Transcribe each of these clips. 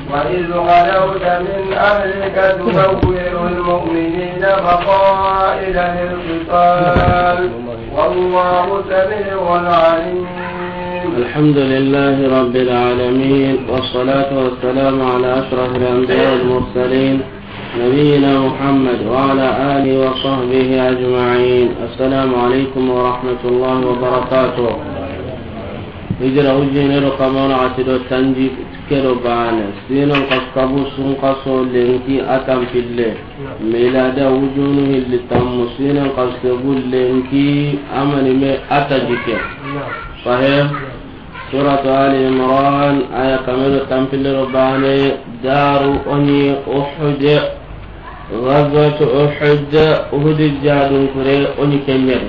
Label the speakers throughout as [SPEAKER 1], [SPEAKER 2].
[SPEAKER 1] وإذ غدوت من أهلك تبوئ المؤمنين مقاعد للقتال والله سميع عليم.
[SPEAKER 2] الحمد لله رب العالمين والصلاة والسلام على أشرف الأنبياء والمرسلين نبينا محمد وعلى آله وصحبه أجمعين. السلام عليكم ورحمة الله وبركاته. هجرة وجهنا رقمنا عتيد التنجيك كيلو بعنا سين القصبو سون قصو لينكي أتم في الليل ميلاد وجونه اللي تم سين القصبو لينكي أمن ما أتجيك صحيح. سورة آل عمران آية كامل تنفيذ رباني دار أني أحد غزوة أحد أهد الجادون كري أني كنير.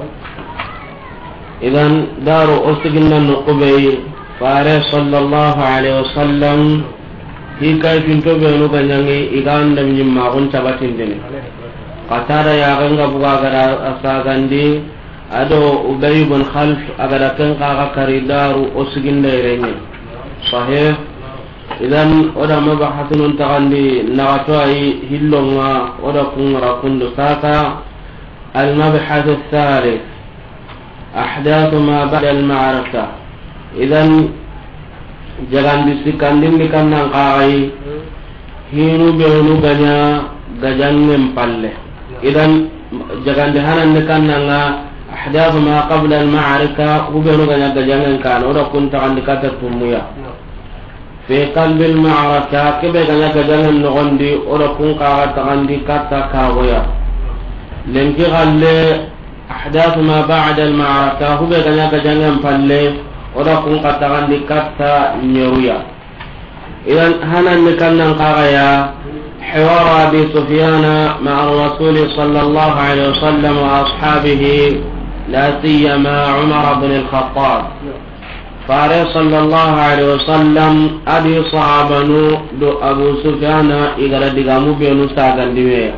[SPEAKER 2] إذن دار أستقلنا النقبي فارس صلى الله عليه وسلم هي كيف ينتبه نغني إذن لم يمعون تبتين دني قتار يا غنغ بغاغر أساغندي ado Ubay bin Khalf agada kan kaga karidaru osigin dairenye sahih. Idan oda mabahathun tagandi nagato ay hillonga oda kungra kundu saka al mabhath الثالث أحداث ما بعد المعركة. إذن jagandi sikandin dikannan qagai hinu beunu ganya gajangen palle. Idan jagandi hanan dikannan أحداث ما قبل المعركة وبينو غنيا دجانن كان ودا كنت عند كاتتميا في قلب المعركة كبه غنيا دجانن نغندي ودا كون قاغا عند كاتا كاويا لنكي غل أحداث ما بعد المعركة وبه غنيا دجانن فالله ودا كون قاتا عند كاتا نيرويا. إذا هنا نكنن قاغيا حوار أبي سفيان مع الرسول صلى الله عليه وسلم وأصحابه لا سيما عمر بن الخطاب. فارس صلى الله عليه وسلم أبي صحابنو دو أبو سفيان إذا دقامو بينو ساقن دمية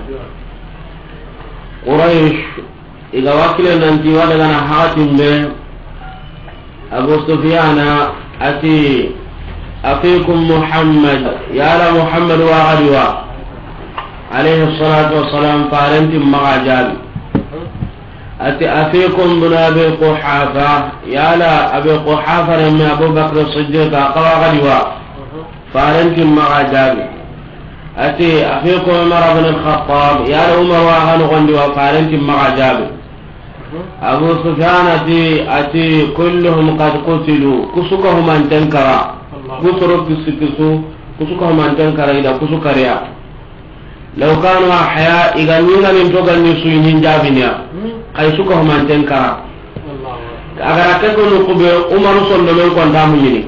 [SPEAKER 2] قريش إذا وكلا ننتي ولدنا حاتم به أبو سفيان أتي أفيكم محمد يا محمد وغدوا عليه الصلاة والسلام فارنتم مغاجال أتي أفيكم بن أبي قحافة يا لا أبي قحافة رمي أبو بكر الصديق قوى غدوا فارنتم مغاجال أتي أفيكم عمر بن الخطاب يا لا عمر وغن غندوا فارنتم مغاجال أبو سفيان أتي كلهم قد قتلوا كسكهم أن تنكرا كسروا كسكسو كسكهم أن تنكرا إذا كسكريا لو كانوا أحياء إذا نينا من توقع نسوين جابنيا قيسوكهم أن تنكرا أغرى كيكو نقب أمر صلى الله عليه وسلم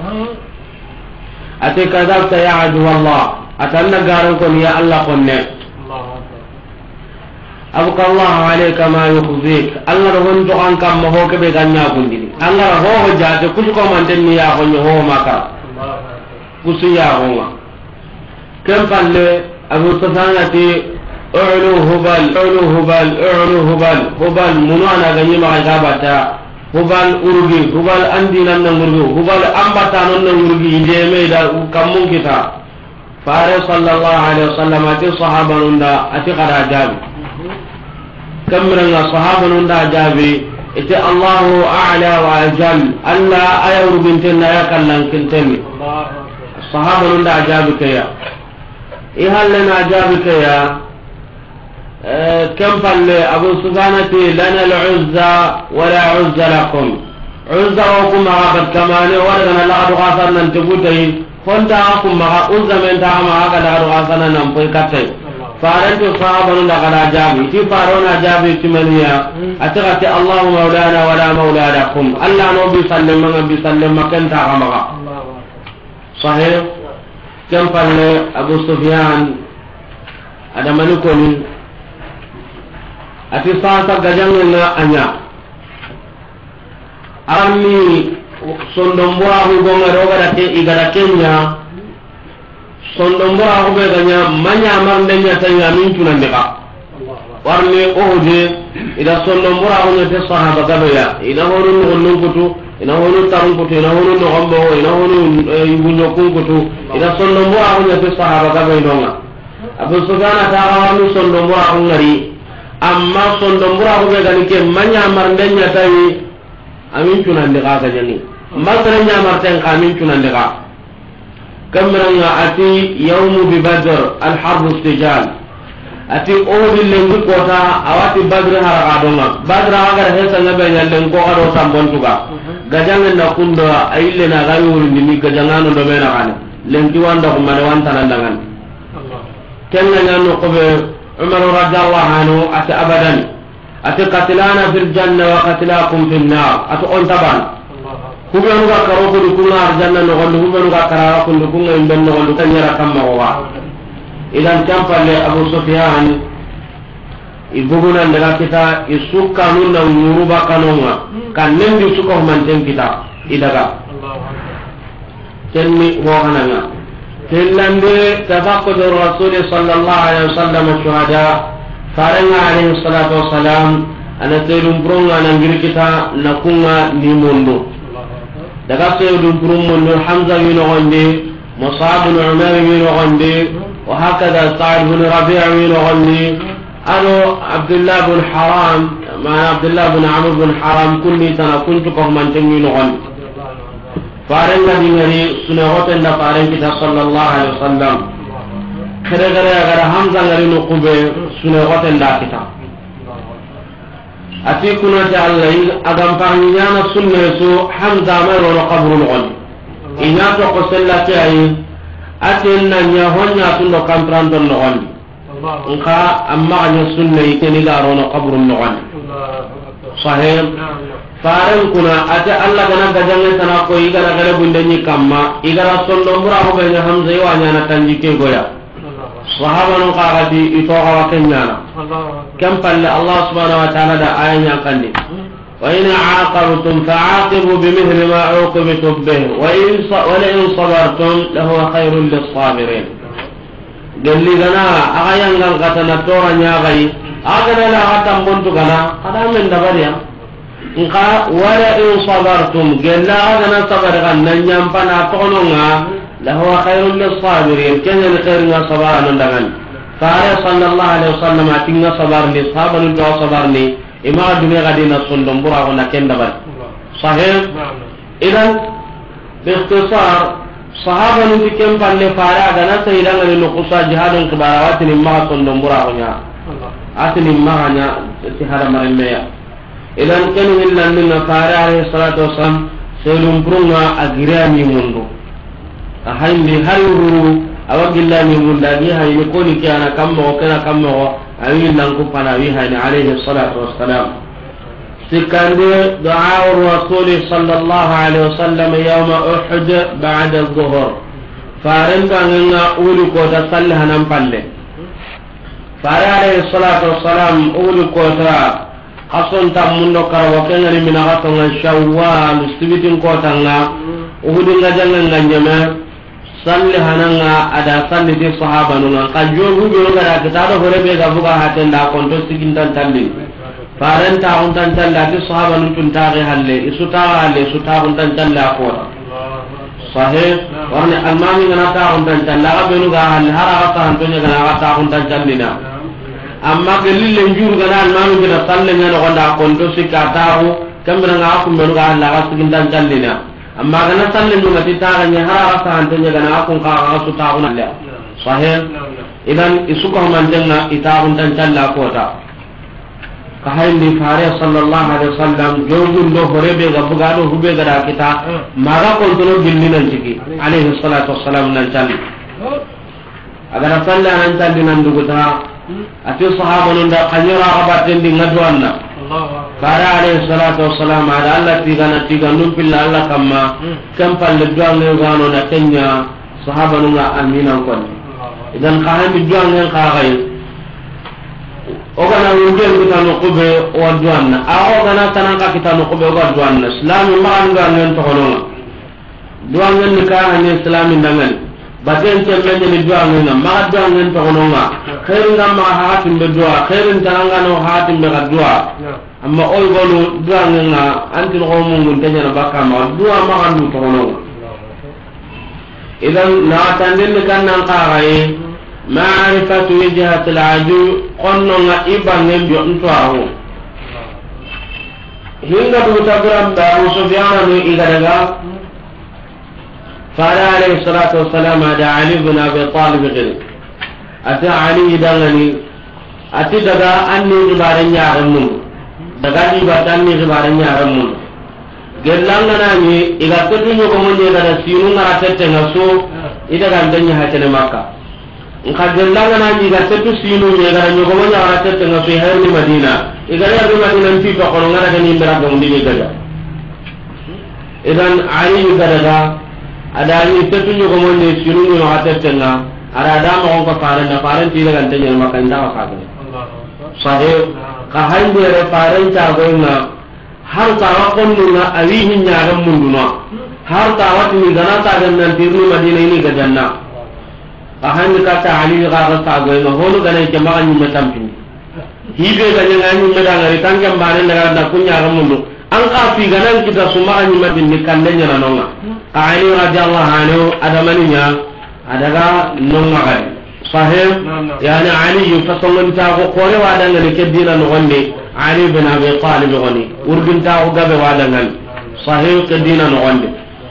[SPEAKER 2] أتي كذبت يا عدو الله أتنا قارنكم يا الله قلنا أبقى الله عليك ما يخزيك الله رهنت عنك ما هو كبه غنيا كندي الله هو جاءت كسوكهم أن تنيا غنيا هو مكا كسيا هو كم قال أبو سفيان أعلو هبل أعلو هبل أعلو هبل هبل منوانا غني ما غابتا هبل أرغي هبل أندي نن مرغي هبل أمبتا نن مرغي جيمي دا كمون كتا فارس صلى الله عليه وسلم أتي صحابة نندا أتي قد أجابي كم من الصحابة نندا أجابي إتي الله أعلى وأجل ألا أيور بنتنا يكلن كنتني الصحابة نندا أجابي كيا إيه لنا أجابك يا كم قال أبو سفيان لنا العزة ولا عزة لكم عزة وكم مغابت كماني ولدنا لا أدغاثنا نتبوتين كنت أقوم مغا عزة من تعمى أقل أدغاثنا نمطيكتين فأنت صحابا لقد أجابي تفارون أجابي تمنيا أتغتي الله مولانا ولا مولى لكم ألا نبي سلم مكان تعمى صحيح. كم قال أبو سفيان هذا ملكني أتي صاصة جننا أنيا أمي صندوقها هو بعمر إذا كنيا صندوقها هو بعمر من يعمل دنيا تيامين تنبقى warni ohuje ida sondom bura hono te sahaba gabeya ida horun onnun kutu ina honu tarun kutu ina honu no gombo ina honu ibunyo kunkutu ina sondo mo ahu ya sahaba ga bainonga Abu Sufyan ta awanu sondo mo ahu ngari amma sondo mo ahu be gani ke manya marndenya tayi amin tunan de ga gani masranya marten kamin tunan de ga kamranga ati yawmu bi badr al harb istijal ati obi lengu kota awati badr haraga donga badr agar hesa ngabe nyallen ko ado tambon tuga gajangan na kundo aile na gayu ni gajangano do mena kana lengi wanda ko mane wanta nandangan kenna nyano ko be umar radhiyallahu anhu ati abadan ati qatilana fil janna wa qatilakum fil nar ati on taban kubenu ga karo ko kunna arjanna no gondu kubenu ga karara ko kunna imben no gondu tanyara kamma wa idan tampalle Abu Sufyan ibuguna daga kita isuka nunna nguruba kanonga kan nembi suka manten kita idaga tenni ho hananga tellande tafaqqud rasul sallallahu alaihi wasallam shuhada faranga alaihi salatu wassalam ana telum pronga nangir kita nakunga ni mondo daga telum promondo Hamza yino gonde Mus'ab bin Umair yino gonde wa hakada Sa'd bin Rabi' yino gonde أنا عبد الله بن حرام مع عبد الله بن عمرو بن حرام كني تنا كنت كمان تمين غن فارنا ديني سنوات إن فارن كتاب صلى الله عليه وسلم كذا كذا همزة غير نقبة سنوات إن كتاب أتيكنا تعالى أدم فارنيانا سنة سو همزة ما يرون قبر الغن إن يتوقع لك أي أتينا نيهون يأتون كمتران دون الغن nka amma anya sunna yiteni garono qabrun nuwan sahih faran kuna ata Allah gana gajange tana ko igara gare bundenyi kamma igara sondo mura ko be hamza yo anya na tanjike goya sahaba no qarati ito hawa kenyana kam palle Allah subhanahu wa ta'ala da ayanya kandi wa in aqabtum fa'aqibu bimithli ma uqibtum bih wa in sabartum lahu khairul lis-sabirin gelli gana aga yangal katana tora nyagai aga la gatam bontu gana ada men dabariya nka wala in sabartum gella aga na sabar ganna nyampana tononga la huwa khairul lis-sabirin kenya ni khairun sabaran dangan fare sallallahu alaihi wasallam atinga sabar ni sahaban do sabar ni ima dunya gadina sondom bura ko na kenda bar sahih idan bi ikhtisar sahaba nu tikem palle fara gana sayidanga ni nukusa jihadun kibarawati ni maga sondom bura nya atini maga nya ti hada maremeya idan kenu hillan ni fara alayhi salatu wasallam selum brunga agirani mundu ahayni hayuru awagilla ni mundagi hayni koni kiana kammo kana kammo ayi nan ko pana wi hayni alayhi salatu wassalam سكانه دعاء الرسول صلى الله عليه وسلم يوم أحد بعد الظهر فارن كان أولي كوتا صلها نمبالي فارن عليه الصلاة والسلام أولي كوتا حصن تأمون نكر وكان من غطن الشوال استبتن كوتا أولي نجل نجمع صلها نغا أدا صلي الصحابة نغا قد جوه جوه كتابه فربي غفوكا هاتين دا كنتو سكين تنتلين farenta on tan talla ti sahaba nun tun taage halle isuta halle isuta on tan talla ko sahih warne almami ngana ta on tan talla ga benu ga halle hara ta on tonya ga ta on tan tallina amma gelille njur ga almami ga salle ngana gonda kon to sikata ho kambira ga ko benu ga halle ga sigin tan tallina amma ga na salle nu ngati ta ga hara ta on tonya ga ko ka ga su ta on halle sahih idan isuka man janna ita on tan talla ko ta kahayni fare sallallahu alaihi wasallam jogun do horebe ga bugado hube ga kita maga ko to gilli nan ciki alaihi salatu wassalam nan talli agara salla nan talli nan duguta ati sahaba non da kanyara abaten di ngadwanna fare alaihi salatu wassalam ada Allah tiga num pilla Allah kamma kam palle duange gano na kenya sahaba non ga amina ko idan kahayni duange khagai ogana wujel kita nukube wadwanna ogana tanaka kita nukube wadwanna islami maanga ngen to hono duangen ni ka hani islami dangan baten cemme ni dua ngena ma dua ngen to ononga khairu ngamma hatim be dua khairu tananga no hatim be dua amma oy gonu dua ngena anti no mun tanya na baka ma dua ma andu to ononga idan na tandin kan nan qaray ma'rifatu wijhat al-aju qonnga ibangen bi onto aho hinga do tagram da Sufyan ni igadaga fara alayhi salatu wassalam ada Ali ibn Abi Talib gari ata Ali dangani ati daga anni ribaranya amun daga ni batanni ribaranya amun gelanga nani iga tudunyo ko mun daga sinu ngara tete ngaso ida gandanya hatene Makka nka gelanga nani iga tudu sinu ngara nyogo mun ngara tete ngaso hayni Madina iga ya Madina nti ko kono ngara gani mbara gondi ni daga idan Ali daga ada ni tetu nyugo mon ne sinu no atetena ara da mo ko faran da faran ti daga tanya makan da ka ga sahih ka hande re faran ta go na har ta wa konnu na awihi nyaram mundu no har ta wa ni gana ta ga nan tirni Madina ini ga janna ka hande ka ta Ali ga ga ta go no holu ga ne ke ma ni metam pin hibe ga ne ngani meda ngari tangam bare daga da kunya ram mundu an ka fi ganan kita suma ni Madina kan denya na nonga Ali radhiyallahu anhu adamaninya adaga nonga gadi sahih yani Ali yufasallun ta ko kore wadanga ne kedina no wonde Ali bin Abi Talib goni urgin ta ko gabe wadanga sahih kedina no wonde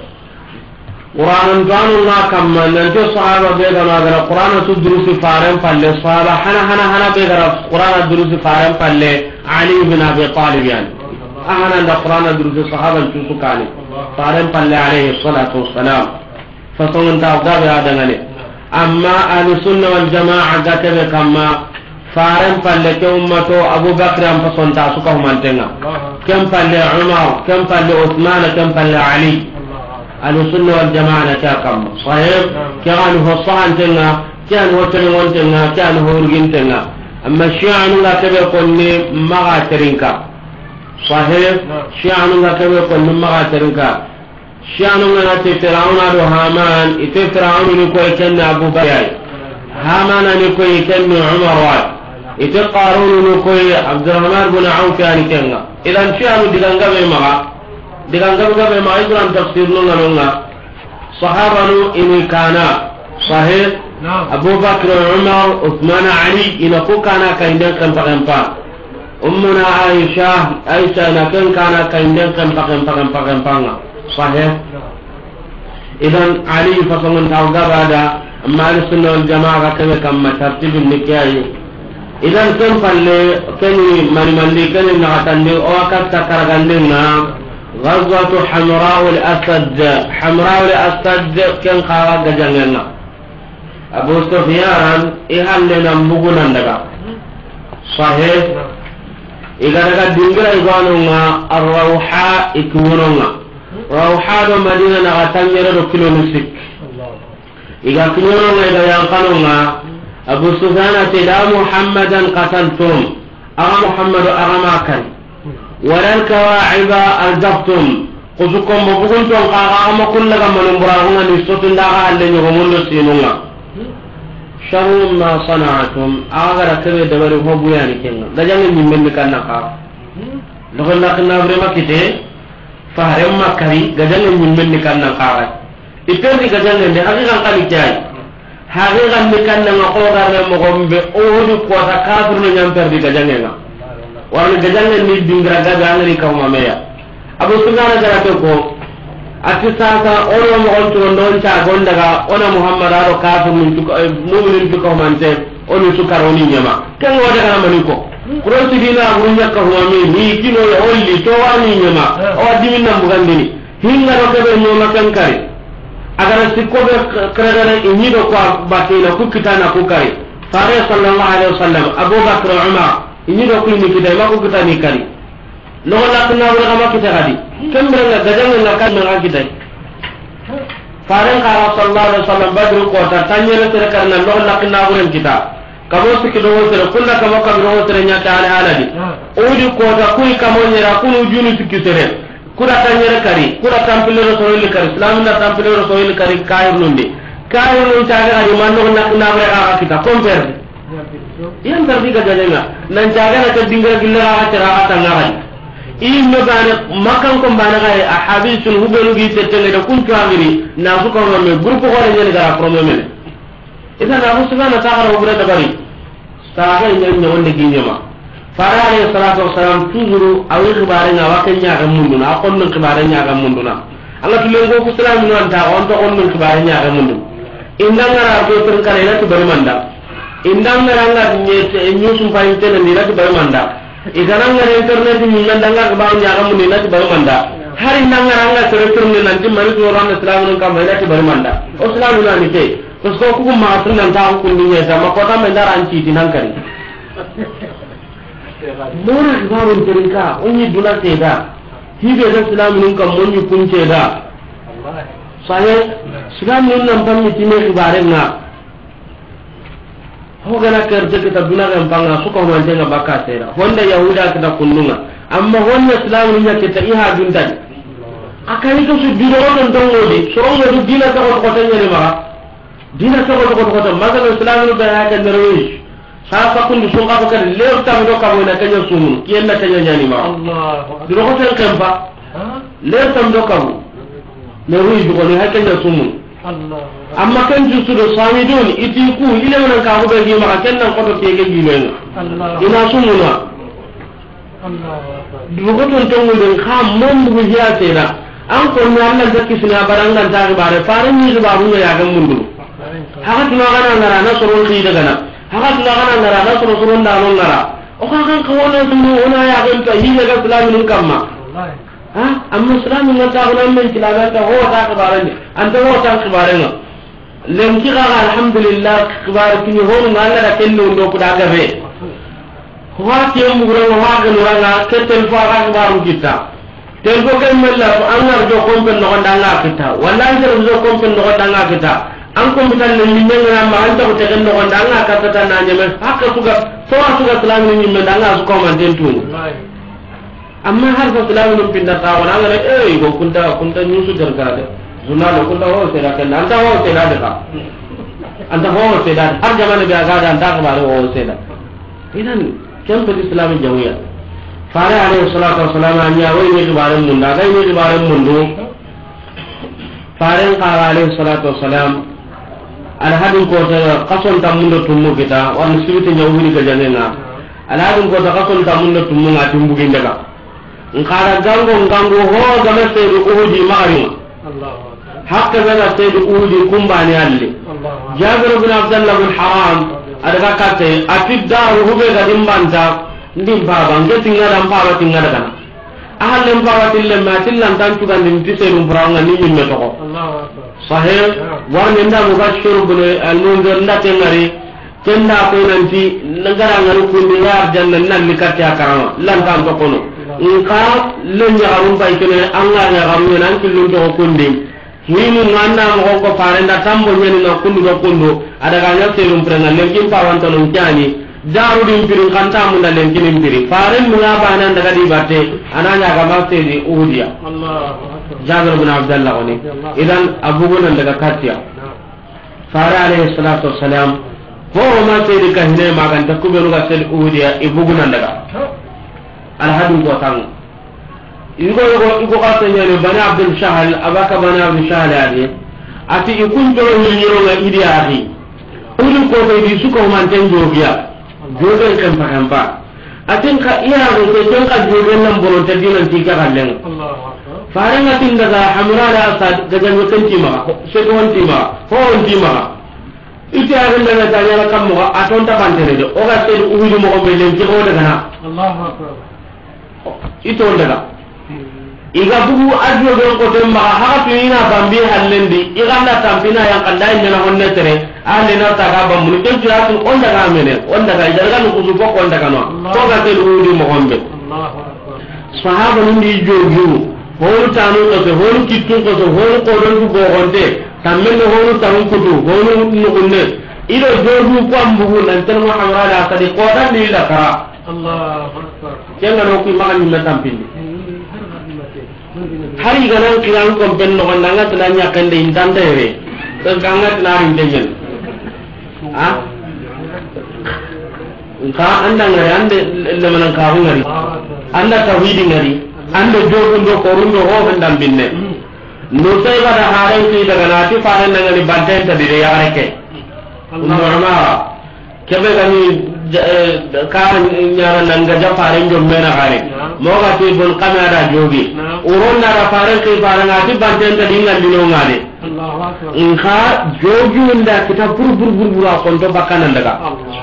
[SPEAKER 2] Qur'an danu ma kamma nan to sahaba be ga magara Qur'an tu durusi faran palle sahaba hana be ga Qur'an durusi faran palle Ali bin Abi Talib yani ahana da Qur'an durusi sahaba tu kani faran palle alayhi salatu wassalam fason ta gabe adangane amma ahli sunna wal jamaa gatabe kamma faran palle ke ummato Abu Bakr am fason ta suka humantenga kam palle Umar kam palle Uthman kam palle Ali ahli sunna wal jamaa ta kamma sahib kan ho sahantenga kan ho tengontenga kan ho urgintenga amma shi'anu gatabe konni maga terinka sahih shi'anu gatabe konni maga terinka shi'anu ngati Fir'auna do Haman ite Fir'auna ni ko kenna Abu Bakr Haman ni ko kenna Umar wa ite Qarun ni ko Abdurrahman ibn Auf yani kenna idan shi'anu diganga be maga ibran tafsir no ngalonga sahaba nu ini kana sahih Abu Bakr Umar Uthman Ali ina ko kana kaindan kan pakampa ummuna Aisha na kan kana kaindan kan pakampa sahih idan Ali fasangan tawga bada amma sunna wal jamaa kame kam tartibun nikai idan kan palle kani mandi kani na tande o akatta karagande na ghazwatu hamra wal asad kan qawa gajangenna Abu Sufyan ihalle na mugunan daga sahih igaraga dingira iganunga ar-rawha ikununga rawhado Madina na gatangere do kilometer iga kinonga iga yankanunga Abu Sufyan atida Muhammadan qataltum aga Muhammad aga makan walal kawa'iba aljabtum qusukum buguntum aga ma kullaga manumbura ni sotunda aga alle nyogo mundo sinunga sharu ma sana'atum aga kebe dabari hobu yani kenga dajangi nyimbe kanna ka lokon nakna vrema kite faharem makari gajangi nyimbe kanna ka ipendi gajangi de hakikan kali jay hakikan kanna ngako garne mo gombe odu ko ta kafir no nyamper di gajangi nga warni gajangi ni dingra gajangi ni kawma meya Abu Sufyan garate ko ati sasa ono mo on to ndon ta gondaga ona Muhammad aro kafir min to mu'minin to ko mante oni to karoni nyama kan wada kana maniko kurosi dina burunya ka huami ni kino ya olli to wani nyama o diminna bugandini hinga ro kebe nyoma kan kare agara sikko be kregare ni do ko batina ku kitana ku kare fare sallallahu alaihi wasallam Abu Bakr Umar ni do ko ni kidai ma ku kitani kare no la kana wala ma kita gadi kembra ga gadang na kan ma gidai faran ka sallallahu alaihi wasallam badru ko ta tanyere tere karna no la kana wuren kita kabo sikido tere kunna kabo kabro tere nya ta ala aladi odi ko ta kuy kamo nyera kunu junu sikitere kura tanyere kari kura tampile rasul kari islam na tampile rasul kari kayr nundi kayo caga di mando na mereka kita compare yang terdiga jaga nan caga na terdinggal gila acara tangan ini bana makan kombana kaya ahadisul hubelu gitu tengah kunci amiri na suka mame grup orang yang negara problem itu na aku suka na caga orang berbeda caga yang nyaman degini mah Farah alayhi salatu wassalam tuzuru awi khibarenga wakenya ga munduna akon non khibarenga ga munduna Allah tulengo ku salam non ta on to on non khibarenga ga mundu indangara ko tur kare na tibari manda indangara nga nyusum payin tele ni na tibari manda iganangara internet ni mandanga ga bawo nya ga mundu na tibari manda hari indangara nga tur ni nanti mari to ran islam non ka mai na tibari manda o salam non ni te ko ko ku ma tun nan ta ku ni ya sama ko ta mendara anci tinankari mora kibarun terinka onyi dula seda hibe da islamin kan monyi kunce da sahe islamin nan panni time kibaren na ho gana kerde kita duna kan panga suka man tenga baka seda honda yahuda kita kunnunga amma honda islamin ya kita iha dundan akani ko su biro non dongodi sorongo du dina ta ko tanya ni ma dina ta ko magana islamin da ya kan darwish safa kundi sunga ko kan leer tam do kam na kanya sumun kiyen na kanya nyani ma Allah diro ko tan kamba leer tam do kam ne ruyi do ko ne hakanya sumun Allah amma kan jusu do samidun iti ku ile wona ka ko be gi ma kan nan ko to tege gi men Allah ina sumuna Allah diro ko tan tan ngul kham mom bu hiya tena an ko ne Allah da kisina barangan ta bare faran ni ba bu ya ga mundu haka tuna kana ngara na sorol ki daga na haka tuna kana ngara na sorol da non ngara o kan ko wona tunu ona ya ga ta hiya ga islamin kamma ha amma islamin na ta ona men kilaba ta ho ta ka barani anta ho ta ka barani lem ki ga alhamdulillah kibar kini ho ngalla da kello ndo ko da ga be ho ti mu gura ho ga nuranga ketel fa ga baru kita tel ko ken mella ko angar jo kompen no ndanga kita wallahi jo kompen no ndanga kita an ko mitan ne min ngana ma an ta ko tegen no ndanga ka ta na nyame hakka suga islamin ni men ndanga su ko man den tun amma har ko islamin pinda ta wala ngare go kunta nyusu der garade zunalo kunta ho se da kan anta ho se da ka anta ho se da har jamane be aga da anta ko bare ho se da idan kan ko islamin jawiya fare alayhi salatu wassalam anya wai ne gibaran mun da gai ne gibaran mun do fare qala alayhi salatu wassalam al hadin ko ta qason ta mun do tummu kita wan sibiti nyawuni ga janena al hadin ko ta qason ta mun do tummu ngati mbugi ndaga ngara gango ho ga me se do uhudi ma'ari Allah hakka ga se do uhudi kumbani alli jabir ibn abdullah bin haram adaga kate atidda hube ga dimbanta ndim baba ngati ngara baba tingara kana ahallem baba tillem ma tillan tan tuga ndim tiserum branga ni nyimme to Allahu akbar sahih warne nda mubashshir bil al-munzir ndate ngari kenda ko nanti ngara ngaru kundi yar jannan nan likati akarama lan tan to kono nka lenya garum bay kene anga nya garum nan killu to kundi hinu nganna mo ko farenda tambo nyeni na kundu do kundu adaga nya serum branga lenkin pawanto non tiani daru din pirin kanta mun da lenkin piri faren mu ya bana daga di batte ananya ga masedi uhudiya Allahu akbar Jabir bin Abdullah woni idan abu gonan daga katiya fare alayhi salatu wassalam ho ma sedi kahne magan ta kubenu ga sedi uhudiya ibu gonan daga alhadin ko tan igo ka tanyere bani Abdul Shahal abaka bani Abdul Shahal ade ati ikun to ni yoro ga idi ahi ulu ko be di suko man tan jogiya jogen kan pahamba atin ka iya go te ton ka jogen nan bonon ta dinan ti ka hallen Allahu akbar faranga tin daga hamrara asad daga mutan ti ma se ko ti ma ho ti ma ite agen daga tanya kam mo aton ta bantere de o ga te uhudu mo be len ti ko daga na Allahu akbar ito daga iga bugu ajo don ko to ma ha to ina bambi hallendi iga na tampina yang kandai nyana honne tere alle na ta ga bamu to jira to on daga mene on daga jarga no kuzu ko on daga no ko ga te udi mo gombe Allahu akbar sahaba ni joju holu tanu to holu kittu ko to holu ko don ko gonde tamme no holu tanu ko to holu no kunne ido joju ko ambugu nan tan mo hamrada kadi ko dan ni la kara Allahu akbar kenga no ki magani na tampindi hari ganan kiran ko ben no nganga tananya kande intante re gangat narin tenyen ka anda ngari ande lemanan ka ngari anda tawhidi ngari anda jogundo korundo ho hendam binne no sai bada haren ki daga nati faran ngani banten ta dire ya reke norma kebe gani ka nyara nanga ja faran jom mena hare mo ga ti bon kamera jogi uron na faran ki faran ngati banten ta dingal dino ngade inka jogi unda kita bur konto bakanan daga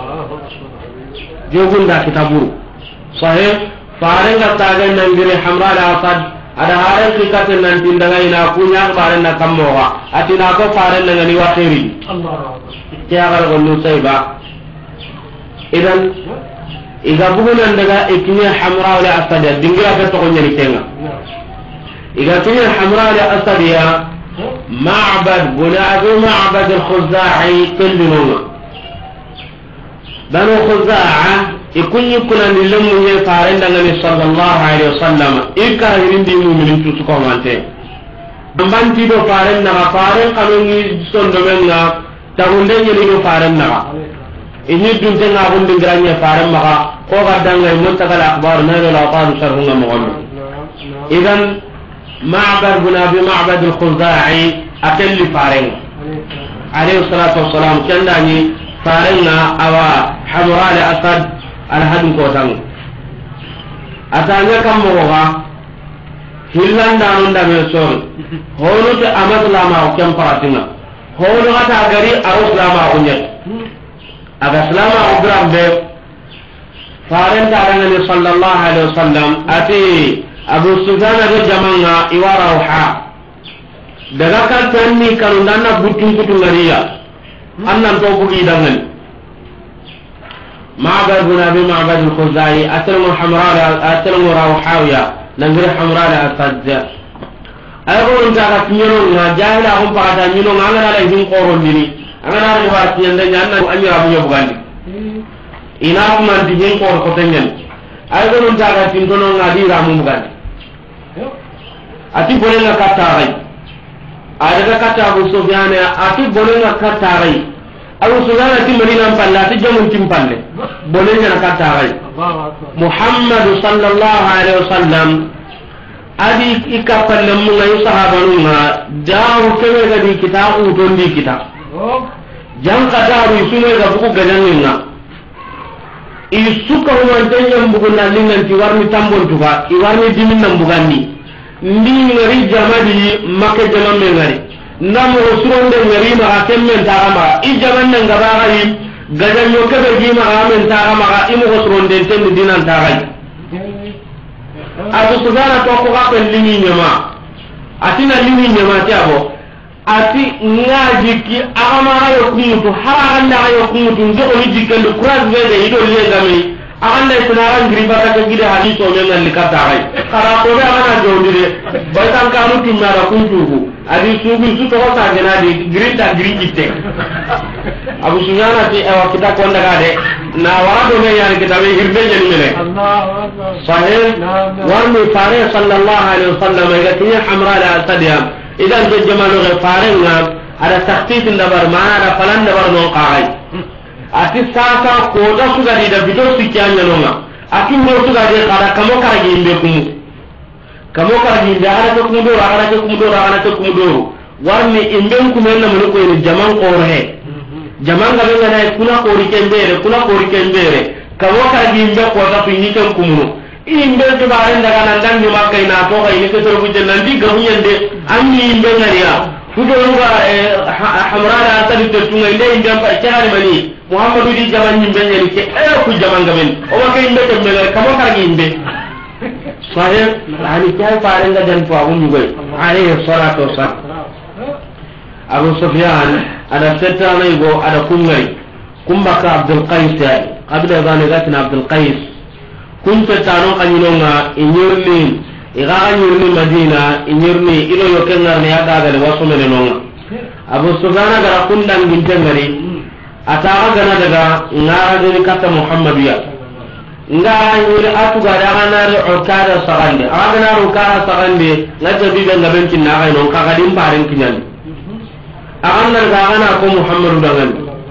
[SPEAKER 2] jogunda kitaburu sahih farenga taga nangire hamra al asad ada haran kikate nan tindaga ina kunya faran na kammoga atina ko faran na ngani wakiri Allah ya gar gonu sayba idan iga bugunan daga ikinya hamra al asad dingira ka to nyani tenga iga kinya hamra al asad ya ma'bad bunabi ma'bad al khuzai kullu banu khuza'a ikunyi kuna nilamu ye farenda ngani sallallahu alaihi wasallam ikka hirindi mu'minin tu ko mante banti do farenda ga faren kanoni sondo menga tawunde nyeli do farenda ini dunte na hunde granya faren maka ko gadanga muntakal akhbar na la qadu sharhunga mu'min idan ma'bad bunabi ma'bad al-khuza'i akalli faren alaihi salatu wassalam kendani farenga awa hamra al asad al hadun ko tan atanya kam mo ga hillanda nda me sor hono te amatla ma ko kam paratinga hono ata gari aruslama ko nyet aga salama o grambe faren taranga ni sallallahu alaihi wasallam ati abu sufyan ga jamanga iwara ha daga kan tanni kanundanna butun ngariya annan to bugi dangan ma'bad bin abi ma'bad al-khuzai atlamu hamra atlamu rawhawiya nangir hamra al-asad ayo nda ka nyoro na jahila hum paata nyino ngana la hin qoron dini ngana ri wa tiyande nyanna anyira bu yobugandi ina man di hin qor ko tanyen ayo nda ka tindono ngadi ramu mugandi ati bolenga katarai ada kata Abu Sufyan ati bolenga katarai Abu Sufyan ati Madinah palla ati jamun timpalle bolenga katarai Muhammad sallallahu alaihi wasallam adi ikapalle mun ay sahabanunga daru kebe gadi kitabu dondi kitab jang kadaru sume ga buku gajanninga isuka human tanyam bukunna lingan tiwarni tambon tuka iwarni dimin nam bugandi ndi ngari jamadi make jamame ngari namo suronde ngari ma akemmen tarama I jamanne ngabari gajanyo kebe gima amen tarama imo suronde tendu dinan tarai Abu Sufyan to ko ka limi nyama atina limi nyama tiabo ati ngaji ki amara yo kumutu haranda yo kumutu ndo ni jikendo kuraz vede ido legami aganda isnaran gribata ke gide hadith o men likata ay kara ko be agana jondire baytan kanu timara kunjugo adi subi su to ta genadi grinda grigite Abu Sufyan ati ewa kita ko ndaga de na wado me yan kita be hirbe jeni mele Allahu akbar sahih warmi fare sallallahu alaihi wasallam ga tinya hamra la asadiam idan je jamalu ga fare nga ada takhfif ndabar mana ada falan ndabar no qaay ati sasa ko da suga di da bito sikanya nonga ati mo suga de kara kamo kara gi imbe kumu kamo kara gi imbe ara to kumu do warni imbe kumu na mo ko ni jaman ko re jaman ga benga na kuna ko ri kembere kamo kara gi imbe ko da pini kan kumu imbe to bare ndaga nan dan ni makai na to ga ni ko to bu jennan di ga huyende anni imbe ngariya fudoruga hamrana asadi to tunga inde imbe pa chari mani Muhammadu di jaman nyimbe nyeri ke ku jaman gamen o ma kay imbe to mele kamo kar gi imbe sahih ani kay farenga jan to awu nyugay alayhi salatu wassalam Abu Sufyan ada setana igo ada kungari kumbaka Abdul Qais qabla bani gatna Abdul Qais kun setano kanyinonga inyurni igaga nyurni Madina inyurni ilo yokenga ne ada ga wasu menenonga Abu Sufyan gara kundan gintengari ataga gana daga ngara de kata Muhammadiya ngara yuri atu ga daga na ukada sagande aga na ukada sagande ngaje bi ben gaben kinna ga non kaga dim baren kinyan aganna gana ko muhammadu dangan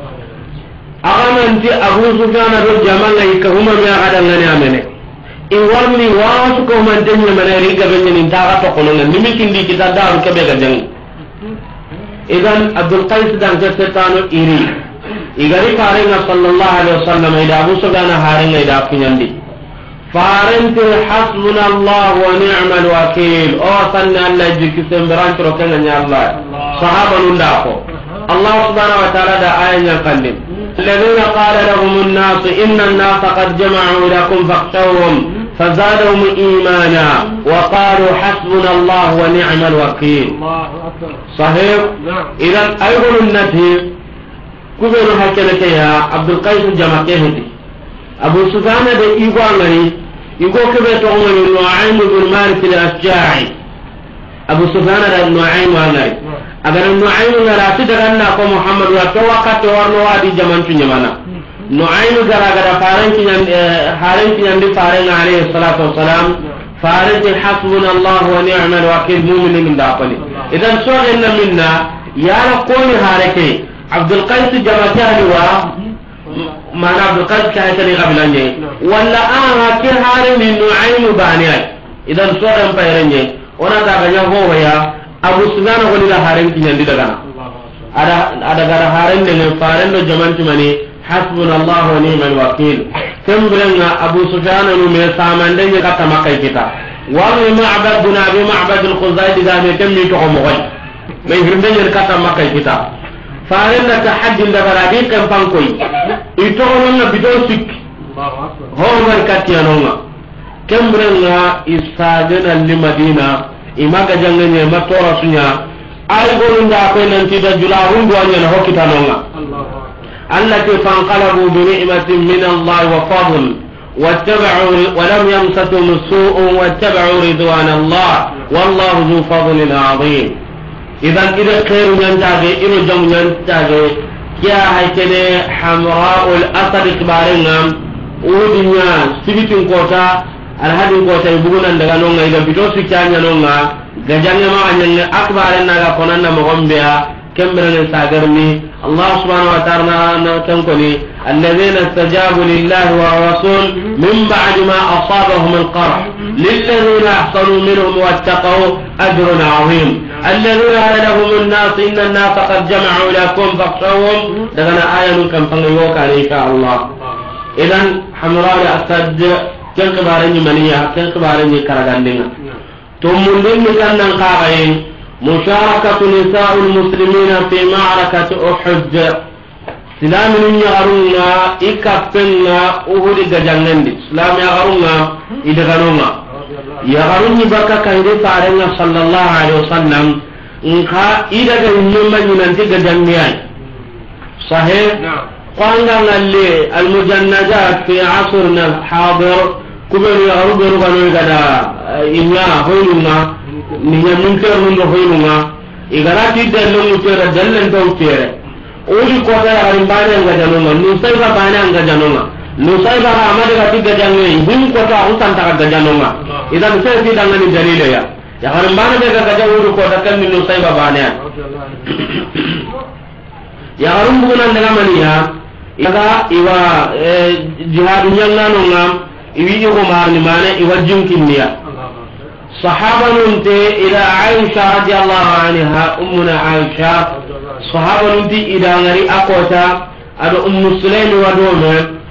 [SPEAKER 2] agana nti abu sufyan do jamanga ikahuma me agada ngani amene in warni wasu ko man tanya mana riga benni taga to kono nimi kindi kita daru kebe ga jang idan abdul qais dan setano iri igari farenga sallallahu alaihi wasallam ida abu sufyan harenga ida kinyandi farente hasbuna allah wa ni'mal wakeel o sanna allah jikki semberan tro kenga nya allah sahaba nunda ko allah subhanahu wa ta'ala da ayanya kandim الذين قال لهم الناس إن الناس قد جمعوا لكم فاخشوهم فزادهم إيمانا وقالوا حسبنا الله ونعم الوكيل صحيح إذا أيضا النتي كبير هكذا يا عبد القيس الجماكيهدي أبو سفيان ده إيقوانني يقول كبير تغمني نعيم بن مالك الأشجاعي أبو سفيان ده نعيم وانني agar nu'aymu ngara tidagana ko muhammad wa to wakati warno wadi zaman tunyamana nu'aymu gara faranki nyandi faran alayhi salatu wassalam faranti hasbuna allah wa ni'mal wakeel mu'minin min daqali idan su'alna minna ya qawmi harake abdul qais jamatani wa mana abdul qais ka hatani qablanye wala aha ki harami nu'aymu baniya idan su'alan fayranye ona daga nyaho ya abu sufyan ko dila haren kinyandi daga ada gara haren ne faren do jamanti mani hasbunallahu wa ni'mal wakeel kembrenga abu sufyan no me samande ni kata makai kita wa ma'bad bin abi ma'bad al-khuzai diga me temmi to ko moy me hirnde ni kata makai kita faren na tahajjud daga radi kan pankoi ito on na bidon sik ho man katiyanonga kembrenga isagena li madina imaga jangene matora sunya ay golunda ko nanti da jula hundu anya na hokita nonga allati fanqalabu bi ni'matin min Allah wa fadl wattaba'u wa lam yamsatuhum su'un wattaba'u ridwan Allah wallahu dhu fadlin 'azim idan ida khairu nyantage ino jamu nyantage kya haykene hamra'ul asad kibarengam udinya sibitin kota alhadin ko tay bugunan daga nonga ida bito sikanya nonga gajange ma anyanga akbaren naga konanna mo gombeya kembere sagarni allah subhanahu wa ta'ala na tankoni alladheena istajabu lillahi wa rasul min ba'di ma asabahum alqarh lilladheena ahsanu minhum wattaqaw ajrun 'azim alladheena qala lahum an-nas inna an-nasa qad jama'u lakum fakhshawhum daga ayatu kam pangayo ka insha allah idan hamra al-asad ken kibarenyi maniya ken kibarenyi karagandenga to munden mi kannan kaagaye musharakatu nisa'ul muslimina fi ma'rakati uhud silamin yagarunga ikappenga uhud gajangendi islam yagarunga idaganonga yagarunni baka kayde farenga sallallahu alaihi wasallam inka idaga nyumma nyinanti gajangiyai sahih qanga ngalle al mujannajat fi asrina al hadir kubenu ya rubenu kanu gada inya hoynunga ninya munker nundo hoynunga igarati dallo mutera dallen tawtere odi ko ta yarin bane nga janonga nu sayba bane nga janonga nu sayba amade gati gajange him ko ta utan ta gajanonga idan sai ti dangani dalile ya yarin bane be gajangu ko ta kan nu sayba bane ya harum bugunan daga maniya iga iwa jihadu nyangano ngam iwi ko marni mane iwa jinkinniya sahaba nunte ila aisha radiyallahu anha ummuna aisha sahaba nunti ida ngari akota ado ummu sulaim wa dome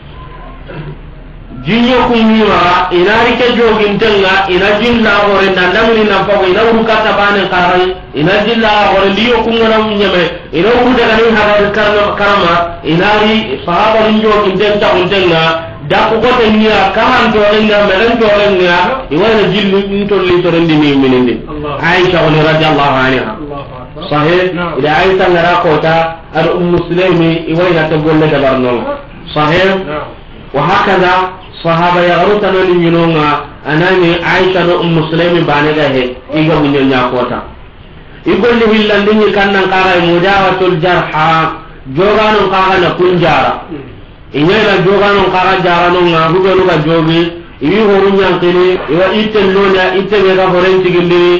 [SPEAKER 2] jinyo kumiwa inari ke jogintenga ina jilla hore ndandamni nafago ina urukata bane karai ina jilla hore liyo kungana nyame ina urudaga ni harar karama inari sahaba ninjo kintenta kuntenga daku ko tenya kaman to renga melen to renga iwana jillu ntolli to rendi ni minindi aisha radhiyallahu anha sahih ila aisha ngara kota ar muslimi iwana to golle da barno sahih wa hakaza sahaba yagarutano ni minonga anani aisha no muslimi banega he iga munya kota igolli hillandini kannan qara mudawatul jarha jogano qara na kunjara inyana jogano qara jarano nga hubelu ga jogi iwi horu nyankini iwa itten lona itte ga horen tigindi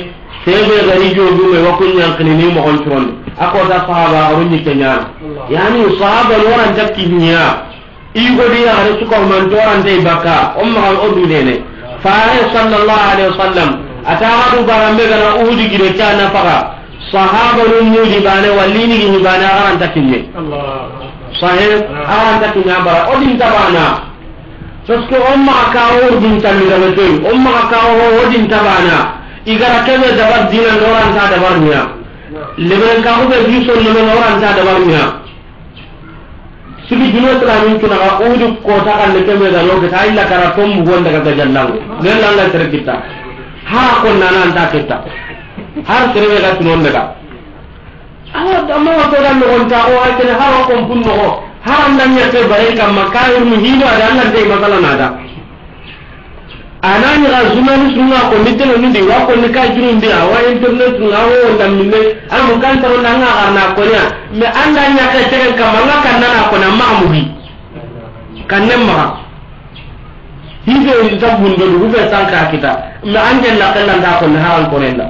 [SPEAKER 2] sebe gari jogu me wakun yankini ni mo on tron ako ta sahaba arunni kenya yani sahaba loran takki nya igo dia hare suka man toran dai baka umma al odu dene faare sallallahu alaihi wasallam ataadu barambe gana uhudi gire kana faga sahaba runni di bane wallini gi bane aran takkinye allah sahib aran takkinya bara odin tabana sosko umma ka urdin tamira betul umma ka odin tabana igara kebe dabar dina loran ta dabar niya leben ka ko be biso no loran ta dabar niya sigi dino tra min tuna ka udu ko ta kan kebe da loke ta illa kara tom gonda ka jallang gella Allah tere kita ha ko nanan ta kita har tere ga tunon daga awa amma to dan no onta o ha tere ha ko punno ho haram dan ya ke bare kam makayur mi hino ada Allah dai masala nada anani ga zumani sunna ko mitelo ni wa ko ni ka juru ndi awa internet nga wo ndam minne am kan taro nanga arna ko nya me anda nya ka tere kam nga kan nana ko na mamudi kan nemma hibe ni tabun do du be sanka kita me angel la kan nda ko na haal ko renda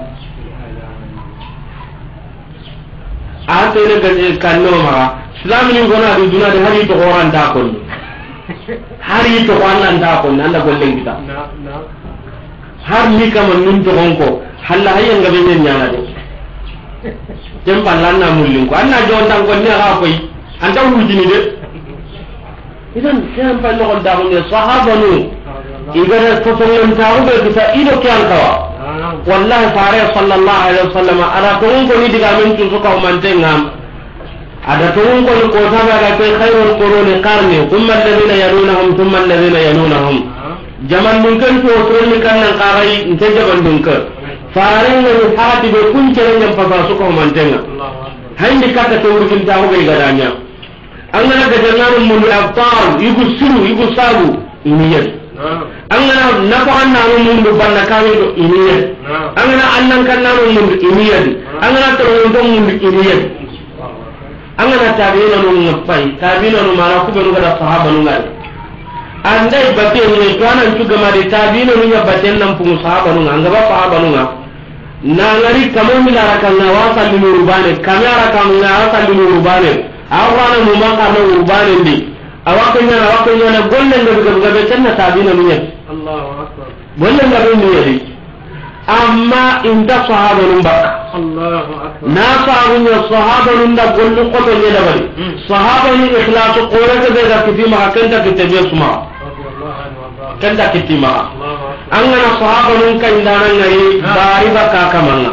[SPEAKER 2] a tere ga kan no ma islam ni gona du duna de hari to horan ta ko hari to wannan ta ko nan da gollen kita har ni kam nun to gonko halla hayyan ga ben nyana de dem ballan na mullin ko anna jon tan ko ne ha koy anta wujini de idan dem ballo da ko ne sahaba nu igara to to non ta ko be ta ido kyan kawa wallahi fare sallallahu alaihi wasallam ara to ko ni diga men to ko man tengam ada tun ko ko ta ga kai khairul quruni qarni thumma alladhina yalunhum thumma alladhina yalunhum jaman mun kan to ni kan nan qarai inte jaban dun ka faran ne hati be kun tere ngam fa su ko man tenga hayni kata to urkin ta ko ga gadanya an ga ga jannarum mun abtar yugo suru yugo sabu iniyat an ga na ko an na mun do banna kawe do iniyat an ga annan kan na mun iniyat an ga to mun iniyat angana tabiina no ngapai tabiina no mara ku benu gada sahaba no ngal andai batte ni to anan tu gama de tabiina no nya batten nam pu sahaba no nganga ba sahaba no na ngari kamo milara kan na wasa limu rubane kamera kan na wasa limu rubane awana mu ma kan rubane ndi awakanya na golle ngabe ngabe tanna tabiina no nya Allahu akbar golle ngabe ni yadi amma inda sahaba no ba Allahu akbar na saabunya sahaba nun da gollu ko to ne dabari sahaba ni ikhlas qore ke ga kitima kanta kitabe suma kanta kitima angana sahaba nun kan dana ngari bari baka kamanga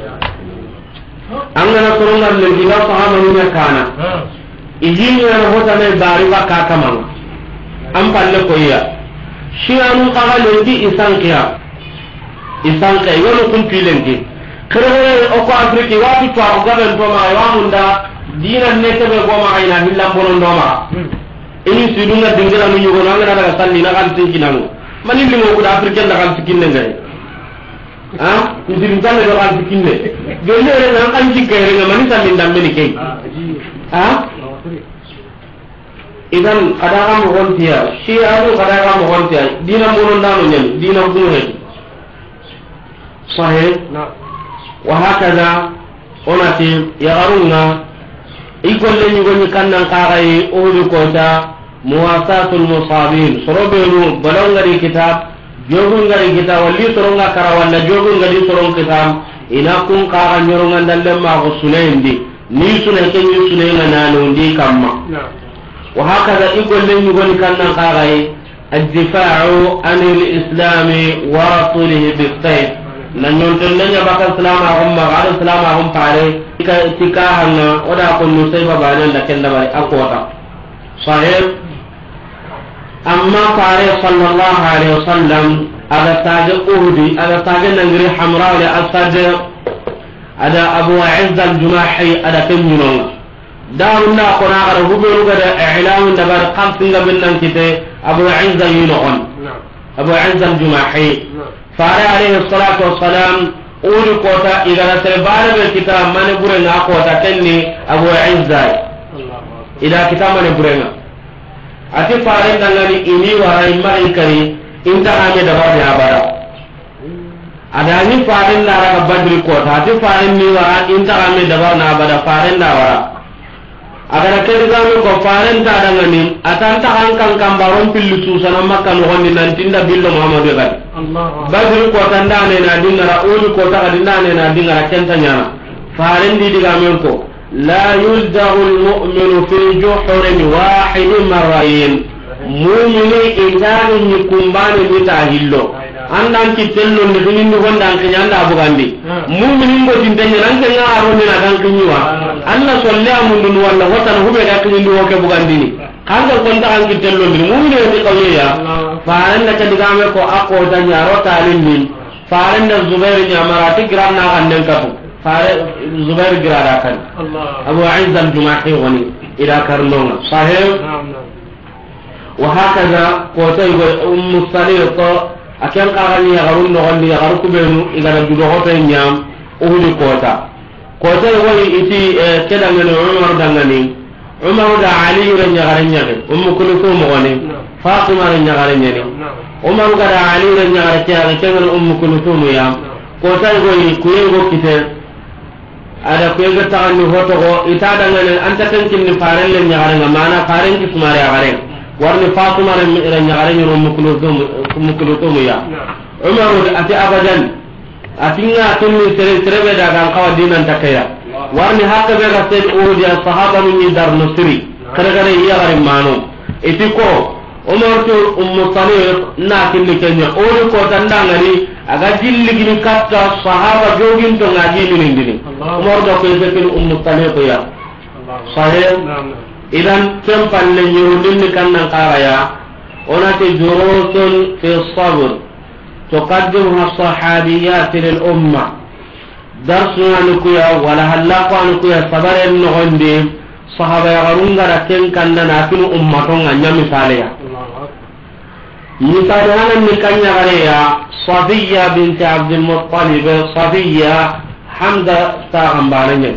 [SPEAKER 2] angana turungar le diga sahaba nun kana ijini na hota ne bari baka kamanga am palle ko ya shianu kaga le di isankiya yono kun pilengi kere o ko afriki wati to o gaben to ma wa munda dinan ne tebe go ma ina hillam bonon do ma ini sidunga dingira nu yugo na ngana daga salli na kan tinkinanu mani lingo ko da afriken da kan tikinne ngai ha idin tan do kan tikinne gelle re na kan tikere na mani salli ndam ni kei ha idan kadara mo gontiya shi adu kadara mo gontiya dinan bonon da no nyen dinan bunu he sahih na وهكذا onati yagarunga ikolle ni goni kannan qaray ulu kota muwasatul musabin sorobelu balongari kitab jogungari kitab walli soronga kara walla jogungari soron kitab ina kun qaga nyoronga dalle ma ko sunendi ni sunay ken ni sunay nanu ndi kamma وهكذا ikolle ni goni kannan qaray الدفاع عن الإسلام ورسوله بالسيف nan yon ton nanya bakal salama umma ala salama hum pare tika hanna oda ko no sai baba nan da kenda bari akota sahib amma pare sallallahu alaihi wasallam ada taje uhudi ada taje nangri hamra ala asad ada abu izz al-jumahi ada kenyuno daruna qona ara hubelu gada i'lam da bar qamtinga binnan kite abu izz yunon abu izz al-jumahi fare alayhi salatu wassalam uri kota igara terbare be kita mane burenga kota tenni abu izza ila kita mane burenga ati fare dangani ini warai mai kari inta ame da bari abara adani faren da raga badri ko ta ti faren ni wara inta ame dabar na bada faren da wara agara ke diga mi ko faren ta daga ni atanta kan baron pillu susana makka no wonni nan tinda billo muhammadu ga badri ko tanda ne na dinara ulu ko ta dinna ne na dinara kenta nyana faren di diga mi ko la yuldahu almu'minu fi juhrin wahid marrayn mu'mini indani ni kumbani ni tahillo andan ki tello ni dinin gonda an kanyanda bugandi mu'minin go tintanya nan kanya aro ni nadan kinyiwa anna solle amundu walla watan hube ga kinyi wo ke bugandi ni kanga gonda an ki tello ni mu'mini ti kawya faran da kadigame ko akko danya ro talin ni faran da zubair nya marati gram na kan kafu fare zubair girada kan abu aiz al-jumahi wani ila karnona sahih wa hakaza ko tay go salih akan qarani ya garun no gondi ya garu kubenu igara dudo hoto nyam uhudi kota woni iti kedangani umar dangani umar da ali ranya garanya ke kulthum woni fatima ranya garanya ni umar da ali ranya garanya ke kulthum ya kota go kuyengo kite ada kuyengo tawani hoto go ita dangani anta tankin ni farelle nyagaranga mana faren ki sumare agare warni fatima ran nyagaranya kulthum ya umar ati abadan atinga tunni serebe daga kawa dinan takaya warni hakka be ga sayyid uhud ya sahaba min dar nusri kada iya garin mano itiko umar to salih na kinni kenya ori ko tandangani aga jilli gini katta sahaba jogin to ngaji min dini umar do ko zekin salih ko ya sahih idan kempalle nyurudin kannan qaraya onate jurusun fi sabr تقدمها الصحابيات للأمة درسنا نكويا ولا هلاقوا نكويا صبر النغندي صحابة يغرون غراتين كان ناكل أمتهم أن مثاليا مثالها نكان يغريا صفية بنت عبد المطلب صفية حمزة استاغم بارنين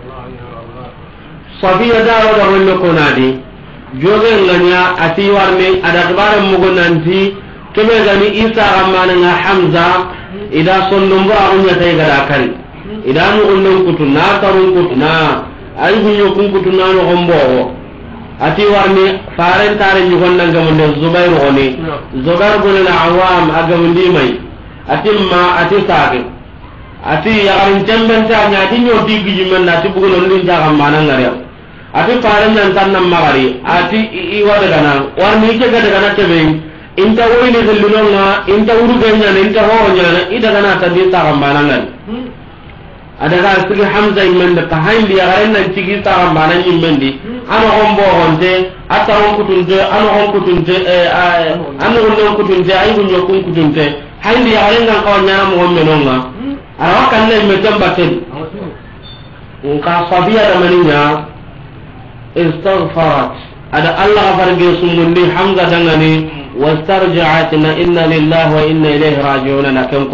[SPEAKER 2] صفية دارو دارو نكونادي جوغن غنيا أتيوارني أدغبار مغنانتي kebe gani isa amana nga hamza ida sondom ba unya tay gada kari ida no ondon kutu na tarun kutu na ay hunyo kun kutu na no hombo ati warni faren tare ni gonna ngamunde zubair oni zubair bin al-awam agamundi mai atimma ati sage ati yarin jamban ta nya dinyo digi jimen na tibugo non din jaga mana ngare ati faren nan tan nam magari ati i wada gana warni ke gada gana tebe inta woyni gellinonga inta urugenya inta honya ida kana tadi ta gambanan adaga sigi hamza imende ka hayndi ya garenna tigi ta gambanan imende ana hombo honde ata hon kutunje ana hon kutunje ana hon kutunje ay gunyo kun kutunje hayndi ya garenna ko nyana mo menonga ara kan ne me tambaten ka sabiya da maninya istaghfarat ada allah farge sumundi hamza dangani واسترجعت إن لله وإنا إليه راجعون لكن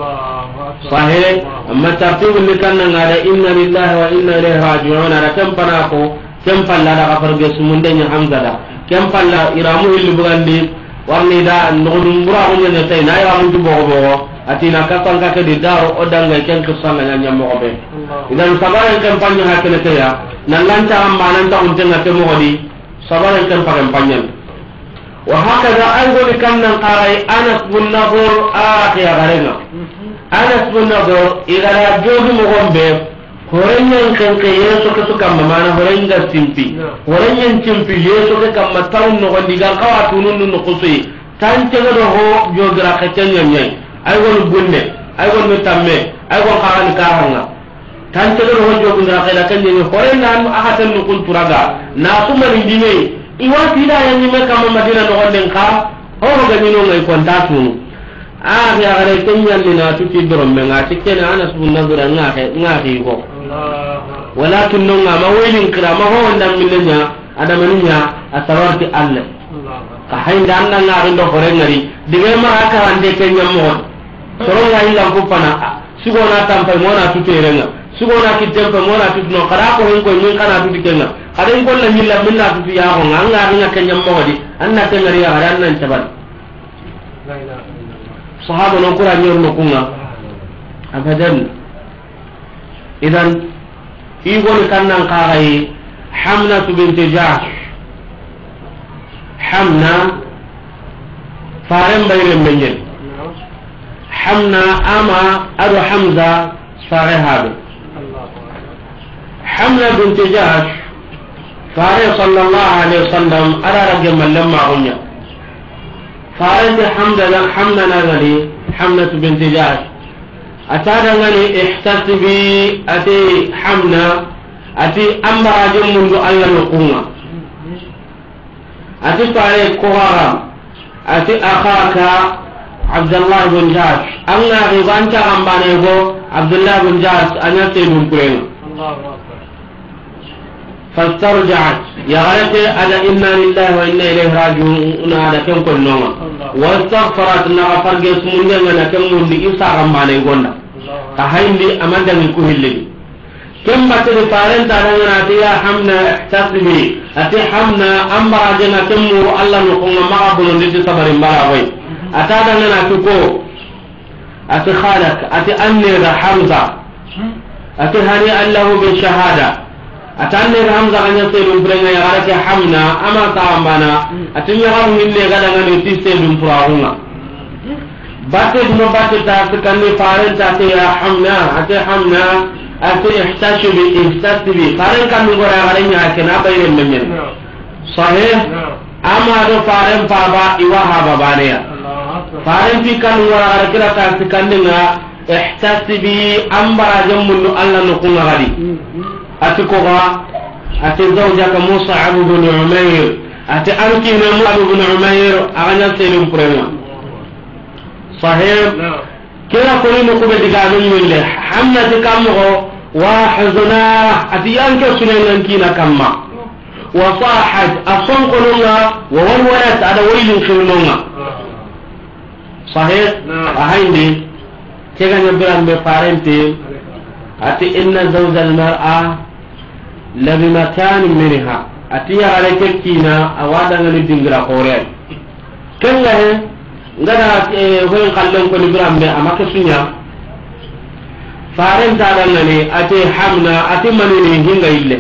[SPEAKER 2] صحيح أما ترتيب اللي كان على إن لله وإنا إليه راجعون لكن بناكو كم فلا غفر جسمون دنيا حمزة كم فلا إرامه اللي بغندي warni da ngodum bura ko nyane tay na ya ngi bogo atina ka tan ka di daro odal ngai ken ko sanga nya mo be idan sabaran kampanye hakene tay nan lan ta amma nan ta unten na te mo di sabaran kampanye وهكذا أيضا كان قارئ أنس بن نضر آخي غرنا أنس بن نضر إذا لا جوه مغنبه هرين كان كيسو كسكم معنا هرين تيمبي هرين تيمبي يسو كم تاون نغني قال قواتون نقصي تانتجر هو جوجرا كتنيا أيضا بني أيضا متامة أيضا قارن كارنا تانتجر هو جوجرا كتنيا هرين نام أحسن نقول تراجع ناسوم الديني iwati da yanni me kama madina no gonden ka ho ga ni no ngai konta tunu ya gare kenya ni na tuti dorom me ngati kene anas bin nadra ngati ko walakin no ngama welin krama ho ndam millenya ada maninya atawarti alle ka haynda anna ngari ndo hore ngari dige ma aka ande kenya mo soro ga ila ko pana sigona tampa mo na tuti renga sigona kitempe mo na tuti no kara ko hen ko nyin kana tuti kenga kadang ko la milla minna tu ya ko nganga ringa kenya modi anna tengari ya haran nan tabar sahaba no qur'an yor no kunga abadan. Idan igoni kannan qarai Hamna bint Jahsh, Hamna faren bayren menyen, Hamna ama ado Hamza sarehabe. Hamna bint Jahsh fare sallallahu alaihi wasallam ara rage mallam ma'unya. Faren de Hamna nagani Hamna bint Jahsh atada ngani ihtasibi ati Hamna ati ambarajum mundu Allah nukunga ati fare kohara ati akhaka Abdullah bin Jahsh anga ribanta ambane go Abdullah bin Jahsh anya tedum kurenga fastarja'at ya ghalati ada inna lillahi wa inna ilayhi raji'un ada kan konnoma wastaghfarat na farge sumunde ngana kan mundi isa ambane gonda ta hayndi amanda ni ku hilli كم بتر فارن تارنا تيا حمنا احتسبي أتي حمنا أمر جنا كمو الله نقوم ما قبل ندي صبر مراوي أتادنا تكو أتي خالك أتي أني حمزة أتي هني الله بالشهادة أتاني حمزة أن يصير برنا يغارك حمنا أما تعمنا أتي يغار من اللي غدا من يصير براهنا باتد مباتد تاسكني فارن تاتيا حمنا أتي حمنا أتي احتسبي فارن كان يقول علينا كنا بين المنين صحيح أما دو فارن بابا إيواها بابانيا فارن في كان يقول على كنا تاسكني احتسبي أمبرا جمّن الله نقول غدي أتي كوغا أتي زوجك مصعب بن عمير أتي أنكي مصعب بن عمير أغنى سيلم بريما صحيح كلا كل نقوم بدقانون من له حمنا تكامه وحزنا أتيانك سنين كينا كما وصاحت أصنقلنا وولولت على ويل خلنا صحيح أهين دي كيغا نبران بفارنتي أتي إن زوج المرأة لبمكان منها أتي عليك كينا أوادا نبدنغرا قوريا كن له ngada hoyin kallon ko libram be amaka sunya faren ta dan ne ate hamna ate manini hinga ille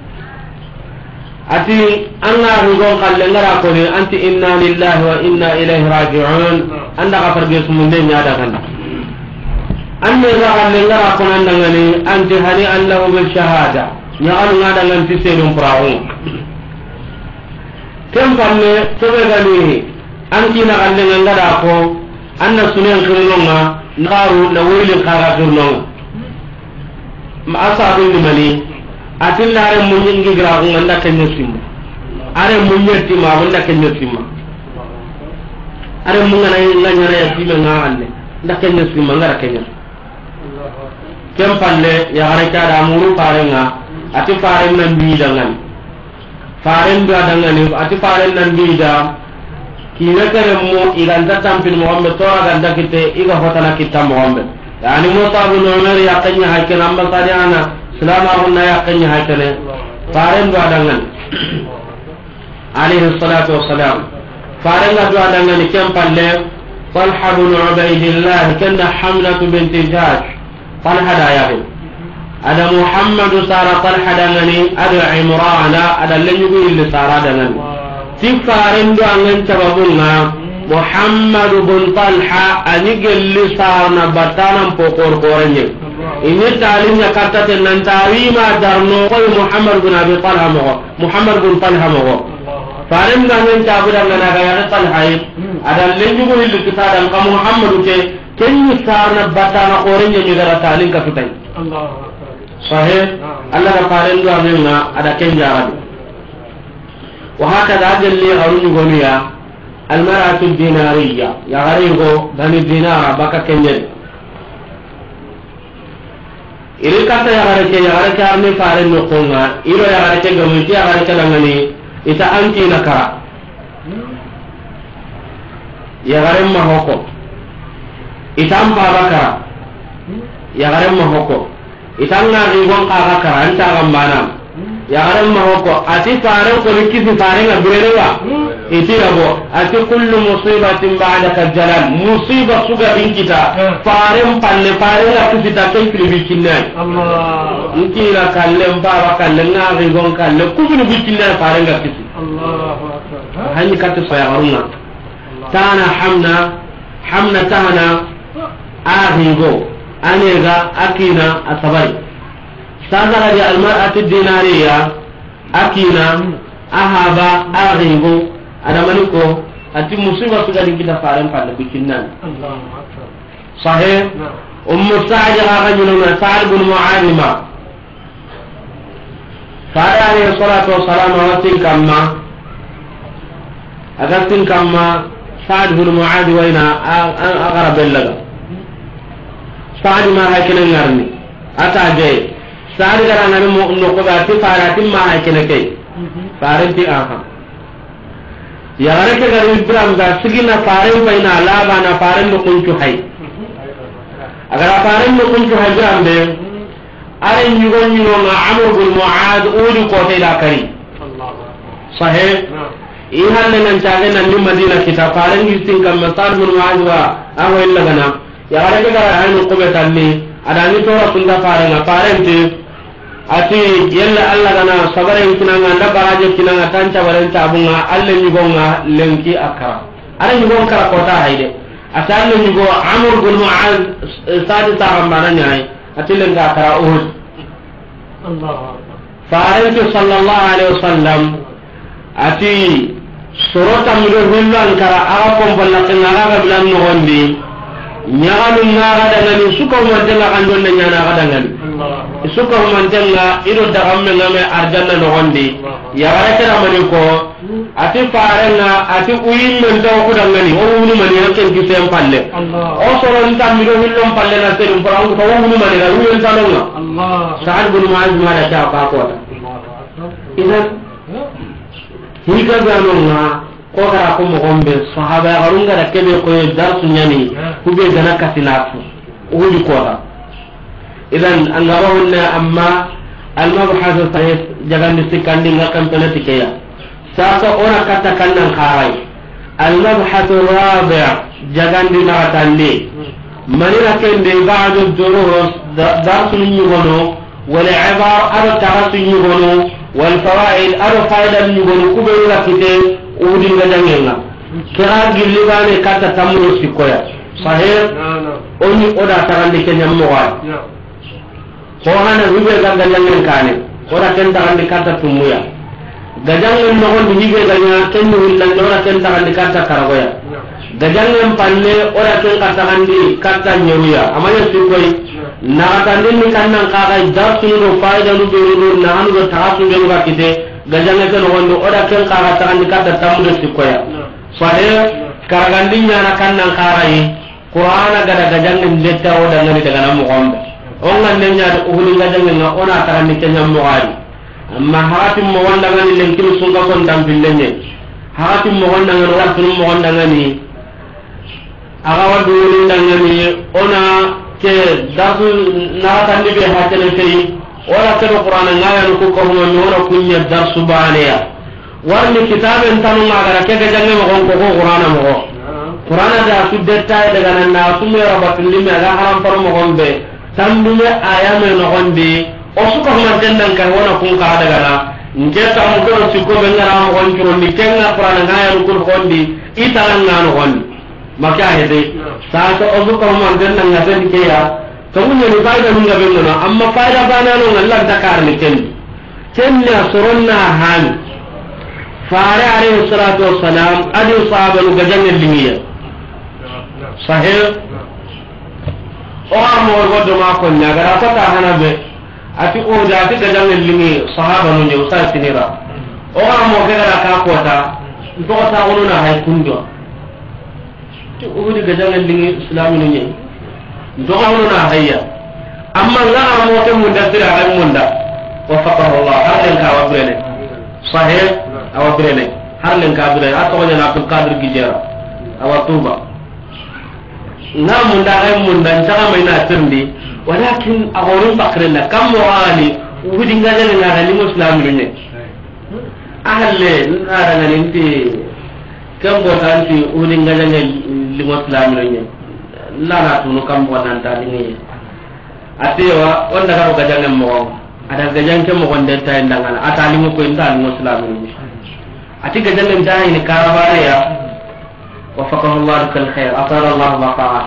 [SPEAKER 2] ati anna rugon kallen ngara ko ne anti inna lillahi wa inna ilaihi raji'un anda ka farge sumunde nyaada kan anne ga kallen ngara ko nan ngani anti hani allahu bil shahada nya an ngada ngan ti selum prawo kem pamme tobe gani anki na galle ngada ko anna sunen khirnonga ngaru na wili khara khirnonga ma asabu ni mani atilla re munyingi gra ko nganda kenyo simma are munyeti ma wanda kenyo simma are mungana nganya ya simma ngalle nda kenyo simma ngara kenyo kem palle ya haraka da muru parenga ati paren nan bi dangan paren da dangan ati paren nan bi da kina karemu iganta tampil muhammad tora ganda kite iga hotana kita muhammad yani mutabu nomeri yakanya hakena amba tadiana salama hunna yakanya hakene faren do adangan alayhi salatu wassalam faren do adangan kem palle talha bin ubaydillah kana hamlat bint jahsh talha dayahu ada muhammad sara talha dangani ada imrana ada lenyugo ille sara dangani sifaren do angan sababunga muhammad bin talha ani gelli sarna batanan pokor korenye ini talinya kata tenan tawima darno ko muhammad bin abi talha mo muhammad bin talha mo faren ngan tabura ngana ga ya talha ada lenjugo hilli kitadan ka muhammad ke kenni sarna batana korenye ni gara talin ka fitai allah sahih allah ka faren do amenga ada kenjarabi وهكذا أجل لي غرون غنيا المرأة الدينارية يا غريغو بني الدينار بكا كنجل إذا كنت يا غريك أرمي فارن نقونا إذا يا غريك غميتي يا غريك لغني إذا أنت نكرا يا غريم ما هوكو إذا أمبا بكرا يا غريم ما هوكو إذا أنا غيغون قاغكرا أنت أغمبانا ya garan ma hoko ati faran ko likisi faran abrewa itirabo ati kullu musibatin ba'daka jalal musiba suga binkita faren palle faren la kisita ken kilibi kinna Allah nkira kalle mbara kalle ngari gon kalle kubinu bikinna faren ga kisi Allahu akbar hani katta sayaruna tana hamna tana ahigo anega akina asabari sadara di almar'atu dinariya akina ahaba ahigo adamaniko ati musiba suga dikita faren palle bikinna Allahu akbar sahih ummu sa'id agajuna sa'id bin mu'alima fara alayhi salatu wassalam watin kamma agatin kamma sa'id bin mu'adh waina agara bellaga sa'id ma hakina ngarni ata je sa'id garana mo no ko ati fara timma hakina kay faranti aha ya garake garu ibrahim ga sigina faran baina laba na faran no kuntu hay agara faran no kuntu hay grambe ay nyugo nyugo na amr bin mu'adh udi ko te da kari sahih i halle nan taage nan ni madina kita faran gistin kam masal bin mu'adh wa awo illa gana ya garake gara ay no ko betanni adani to rasulullah faran te ati yalla alla gana sabare kinanga nda baraje kinanga tanca barenta abunga alle nyugonga lenki akara ara nyugon kara kota hayde atalle nyugo amr bin mu'adh sadi tarambana nyai ati lenga akara uhud Allah faranti sallallahu alaihi wasallam ati sorota mido hillan kara ara kompalla kinanga ga bilan no gondi nyaanu ngara dangani suka umantanga kanjonne nyana ga dangani suka humantanga ido dagamme ngame arjanna no gondi ya warakira mani ko ati farenga ati uyimmen taw ko dangani o wunu mani hakken ki sem palle o soron tam mi do hillom palle na serum parangu ko wunu mani ga ruyen tanonga Allah sa'ad bin mu'adh ma da ta ka ko idan higa ganonga ko gara ko mo gombe sahaba garunga da kebe ko darsu nyani kube gana kasinafu udi ko idan angawawna amma almabhath sahih jagandi sikandi ngakam penatikeya sasa ona kata kannan kharai almabhath rabi' jagandi naratandi manina kende ba'du durus darsul nyugono wal ibar ar tarasul nyugono wal fawaid ar faida nyugono kubera kite udi ngadangenga kira gillibane kata tamro sikoya sahih oni oda tarandi kenyammo wa ko hana rube ganga jangen kane ora kenta andi kata tumuya gajangen no gondi hibe ganya kenno hillan ora kenta andi kata karagoya gajangen palle ora ken kata andi kata nyoruya amanya sikoi na kata ni kannan kaga darsu no faida no be no na hanu go taatu be no bakite gajangen no gondi ora ken kaga andi kata tamudo sikoya fahe karagandi nyana kannan kagai qur'ana gada gajangen letta oda ngani daga namu gombe onga nenya do uhuli gajangen na ona tarani kenya moari amma hatim mo wanda ngani lenkiru sunga kon dam billenye hatim mo wanda ngani wartu mo wanda ngani aga wadu ngani ona ke dasu na tandi be hatene tei ora ke qur'ana ngaya no ko mo no ora kunya darsu baaleya warni kitaben tanu magara ke gajangen mo ko qur'ana mo qur'ana da su detta daga nan na su me rabatul limi aga haram par mo gombe tambume ayame no gondi o suka humanten kan wona kun ka daga na ngeta mo ko ci ko be ngara mo gon turo ni kenga qur'ana ngaya ru kun gondi italan ngano gondi maka hede sa to o suka humanten nan ngata ni ke ya to mun ni faida mun gabe no amma faida bana no Allah dakar ni ken ya suronna han fare alayhi salatu wassalam adi sahaba lu gajangen limiya sahih o amor goddo ma ko nyagara ko ta hanabe ati o jati gajangen limi sahaba no nyu sa tinira o amor gara ka ko ta to ta wono na hay kundo ti o di gajangen limi islamu no nyi do wono na hayya amma la amor te mun dasira ay munda wa faqara Allah halen ka wabrene sahih awabrene halen ka wabrene ato nya na Abdul Qadir Gijera awatuba na munda ay munda ntaka mai na tirndi walakin agorin bakrena kam wani wudi ngale na ni muslim ne ahalle na ngani nti kam bo tanti udi ngajanga limo islamino nye la na tunu kam bo nan ta ni atewa onda ka gajanga mo ada gajanga mo gonde ta ndangana ata limo ko inda limo islamino nye ati gajanga ndai ni karabare ya wafaqahu Allah kal khair atara Allah baqa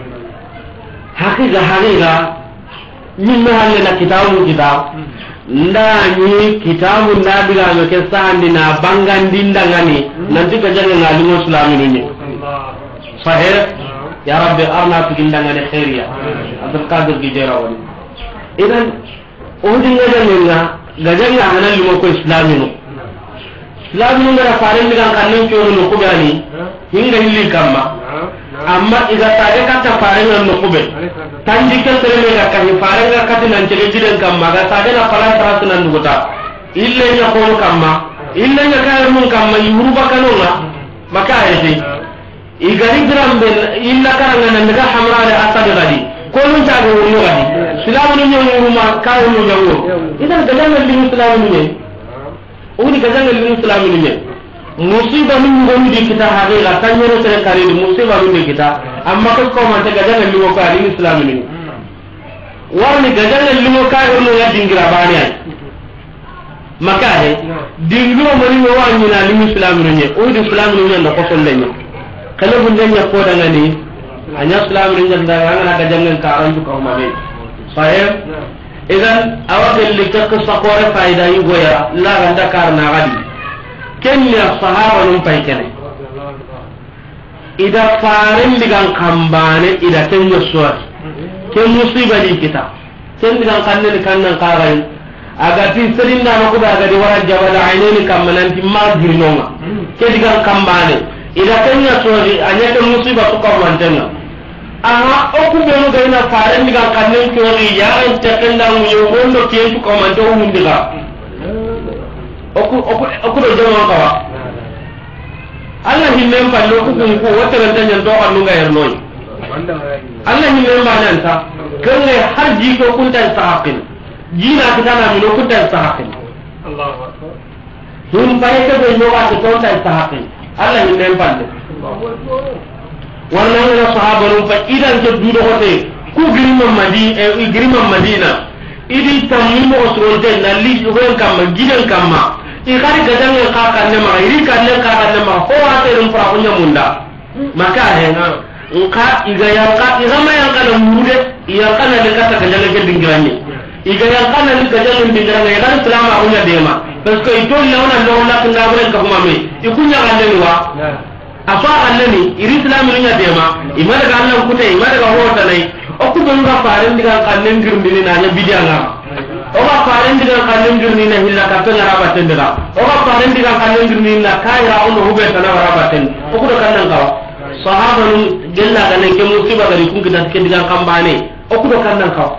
[SPEAKER 2] haqiqa min mahalle na kitabu kitab ndani kitabu ndabiga no ke sandi na bangandinda ngani nanti gajanga ngali musliminu ni sahih ya rabbi arna tuginda ngani khairiya abdul qadir gijera wali idan odin gajanga hanan limo ko islaminu ngara faran diga kanin ko no ko gani hinga hilli kamma amma iga tare kata faran no ko be tanji ke tere ga kan faran ga kati nan cege jidan kamma ga tade na faran tarasu nan duguta ille nya ko kamma ille nya kay mun kamma yuru bakanonga maka ayati igari grambe illa karanga nan daga hamrare asad gadi ko nun ta go no gadi islamu ni yuru ma ka no jawo idan ga dan li islamu ni udi ga dan li islamu ni musiba min ngoni di kita haqiqa tanyero tere kare di musiba min di kita amma ko man ta ga dan li ko ali islamu ni warni ga dan li ko ka no ya dingira bani ay maka he dingiro mari mo wani na li islamu ni udi islamu ni na ko sollenya kala bunjanya ko daga ni anya islamu ni janda ngana ga jangan ka arantu ko mabe sahib idan awadil likka saqore faida yugoya la ganda karna gadi kenya sahaba num pay kene ida faren digan kambane ida kenya suwat ken musiba di kita ken digan kanne kannan qaray aga ti serinda no ko daga di wara jabal ayneni kammanan timma girnonga ke digan kambane ida kenya suwat anya ke musiba ko kamantenga aha oku beno gaina faren digan kanne ko ri ya en tekenda mu yo wondo ke ko kamanto mundiga oku do jama kawa Allah himmem pallo ku ko wata ran tan do kan lunga yernoy Allah himmem banan ta kene haji ko kunta sahaqin jina kitana mi no kunta sahaqin Allahu akbar dum pare ko do no wa ko kunta sahaqin Allah himmem palle warna na sahaba no fa idan ke dudo hote ku girima madina idi tamimo osronte na li hoen kam gidan kamma ikari gadang ka kanne ma iri kanne ka kanne ma ho ate rum pra kunya munda maka he nka iga yang ka igama yang kana mude yang kana le kata gadang ke dingiranye iga yang kana le gadang dingiranye kan selama kunya dema parce que ito lawana lawana kanga buren ka kuma me ikunya kanne wa afa kanne ni iri islam nya dema imada ga Allah kute imada ga hota nai okku be nga faaren diga kanne ngirndini na nya bidanga oga faren diga kanen jurni na hilla ka tanga rabaten diga oga faren diga kanen jurni na kayra on hube tana rabaten o ko kanan kawa sahaba nun gella ganen ke musiba gari kun kidan ke diga kambane o ko kanan kawa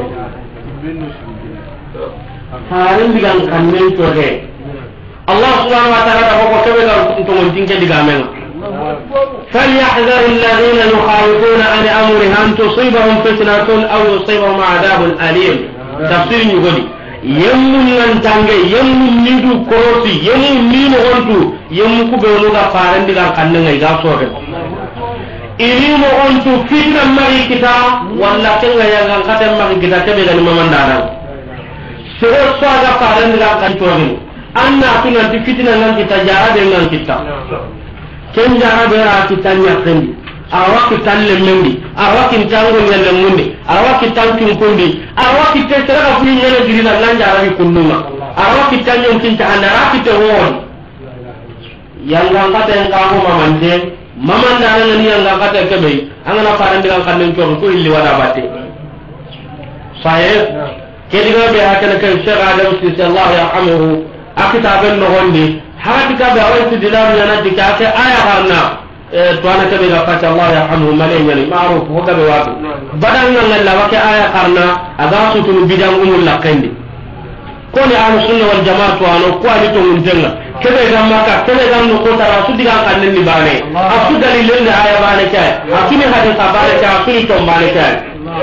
[SPEAKER 2] faren diga kanen to he Allah subhanahu wa ta'ala ko kebe ga to mon tinke diga men فليحذر الذين يخالفون عن امره ان تصيبهم فتنه او يصيبهم عذاب اليم tafsir ni godi yemmun nan tange yemmun nidu korosi yemmun nino ontu yemmu ku be no ga faran diga kanne ngai ga sore iri mo ontu fitna mari kita walla kenga yang kata mari kita ke be ga mamandara sero so ga faran diga kan torin anna tunan fitna nan kita jara de nan kita ken jara be ra kita nyakendi awaki talle mendi awaki tango nyale mundi awaki tanki kundi awaki tesera ku nyale dirina lanja arabi kunnuma awaki tanyo kinta anaraki te won yanga ngata yang kamu mamanda nan yanga ngata kebe angana faran diga kanen ko illi wada batte sahih kediga be hakana kan Sheikh Adam Sisi Allah yarhamuhu akitaben no hondi hakika be awai dinar yana dikate aya kana to ana tabe ga fata Allah yarhamuhu malayni ma'ruf ho gabe wa badanga ngalla wake aya karna aga su tunu bidangul lakandi ko ni ahlus sunna wal jamaa to ano ko ali to mundenga kebe ga maka kebe ga no ko tara su diga kanen ni bane asu dalilin da aya bane kai akini hadith bane kai akini to bane kai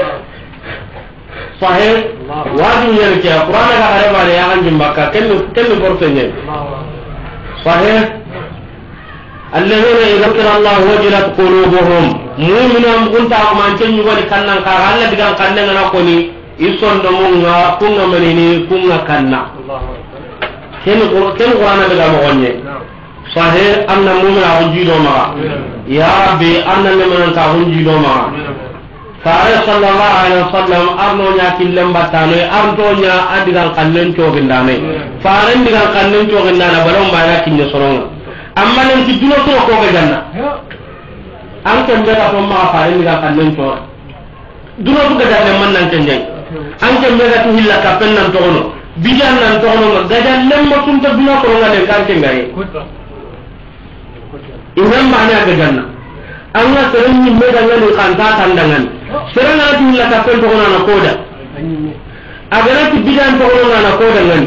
[SPEAKER 2] sahih wadi yer ke qur'ana ga hare bane ya anjim makka kemme borfenye sahih alladhina idha dhukira Allah wajilat qulubuhum mu'minun kunta man tanyu wali kannan ka alla digan kannan na koni isondo munga kunga manini kunga kanna ken qur'ana daga mo wonye sahih anna mu'mina hunjido ma ya rabbi anna liman ka hunjido ma fare sallallahu alaihi wasallam arno nya killam batano arno nya adigan kannen to gindane fare digan kannen to gindana balon bana kinne soronga amma nan ki duno to ko ga janna an kan da to ma fare digan kannen to duno to ga janna man nan kan jai an kan da to hilla ka pennan to ono bijan nan to ono ga janna mo tum to duno ko ngale kan ke ngare imam bana ga janna anga seren ni meda ngani kanta tandangan seren ngati hilla ka pen to ono na koda agara ti bijan to ono na koda ngani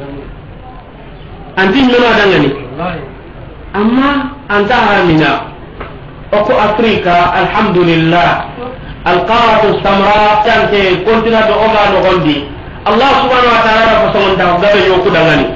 [SPEAKER 2] anti nuna dangani amma anta hamina oko afrika alhamdulillah alqaratu samra tante kontina do oga do gondi allah subhanahu wa ta'ala ko somon da gabe yoku dangani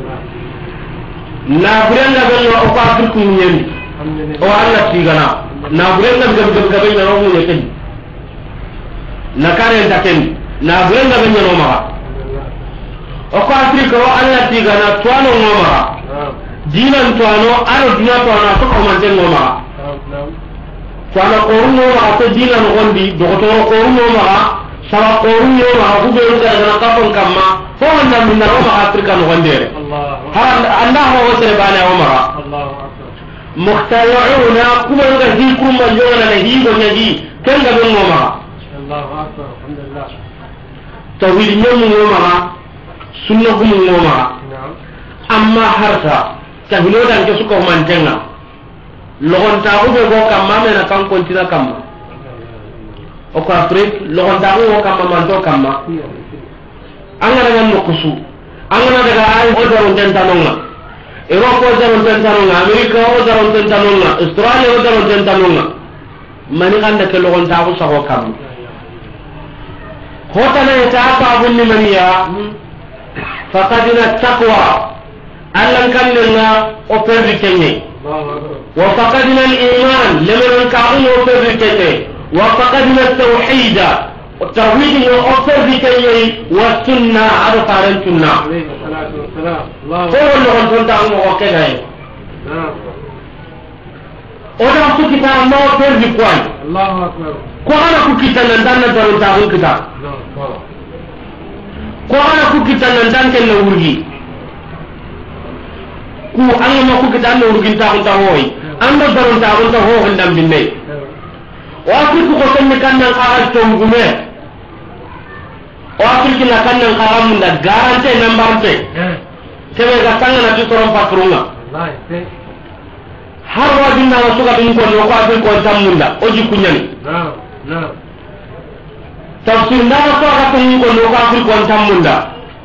[SPEAKER 2] na burenga bello oko afriku nyemi o allah tigana na burenga gabe na ro mu yeken na kare taken na burenga bello no ma oko afrika o allah tigana tuano ngoma dinan tuano aro dina tuano to ko man den ngoma tuano ko ngoma to dinan gondi dokotoro ko ngoma sawa ko ngoma ku be ru daga ka pon kamma fo anda min na roma afrika no gondere allah anda ho wotere bana umara allah muhtayuna kuma ga hi kuma jona na hi go nyaji kenga be ngoma allah akbar alhamdulillah tawhid nyamu ngoma sunna ko ngoma amma harta tahilo dan ke suko mantenga logon ta ko go kamma mena kan kontina kamma o ko afrik logon ta ko kamma man to kamma angara ngam no kusu angara daga ay o daron den tanonga europe o daron den tanonga america o daron den tanonga australia o daron den tanonga mani anda ke logon ta ko sago kamma hotana ta pa bunni maniya faqadina taqwa allan kannenga o perdi kenye wa faqadna al-iman liman ka'u o perdi kenye wa faqadna at-tauhid التوحيد يؤثر في كي والسنة على قارن سنة عليه الصلاة والسلام هو اللي كنت عنه وكذا وده أصل كتاب ما أثر في كوي الله أكبر كوانا كتاب نندان نجارو تاعون كتاب كوانا كتاب نندان كنا ورجي ku an ma ku kitan no rugin ta hunta hoy an do daron ta hunta ho handam binne wa ku ko tan kan nan ka to ngume wa ku ki na kan nan karam da garante nambarte tebe ga tanga na ti toron patrunga har wa dinna wa suka bin ko no ko abin ko tamunda o ji kunyani na tafsir na ko ga tan ko no ko abin ko tamunda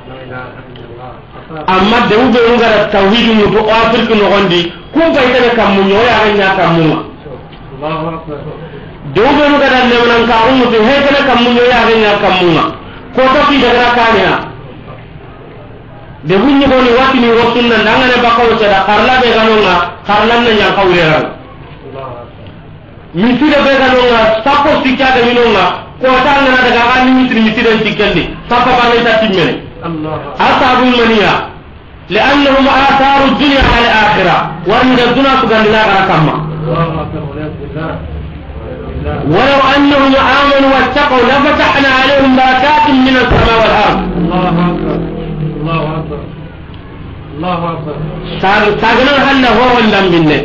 [SPEAKER 2] amma de ube ngara tawhid mu to afrika no gondi ku baytane kam mu nyoya hanya kam mu Allahu akbar de ube ngara ne nan ka ummu to hekana kam mu nyoya hanya kam mu ko to fi daga kaniya de bunni goni wati ni wasunna ndangane bakaw sada karla be ganonga karlan na nya kawrera misira be ganonga sapo sikya de minonga ko tanga na daga an misira sikende sapa bana ta timmene أصحاب المنيا لأنهم آثار الدنيا على الآخرة وأن الدنيا تقال لا كما ولو أنهم آمنوا واتقوا لفتحنا عليهم بركات من السماء والأرض الله أكبر الله أكبر الله أكبر ساقنا هل هو ولم بالله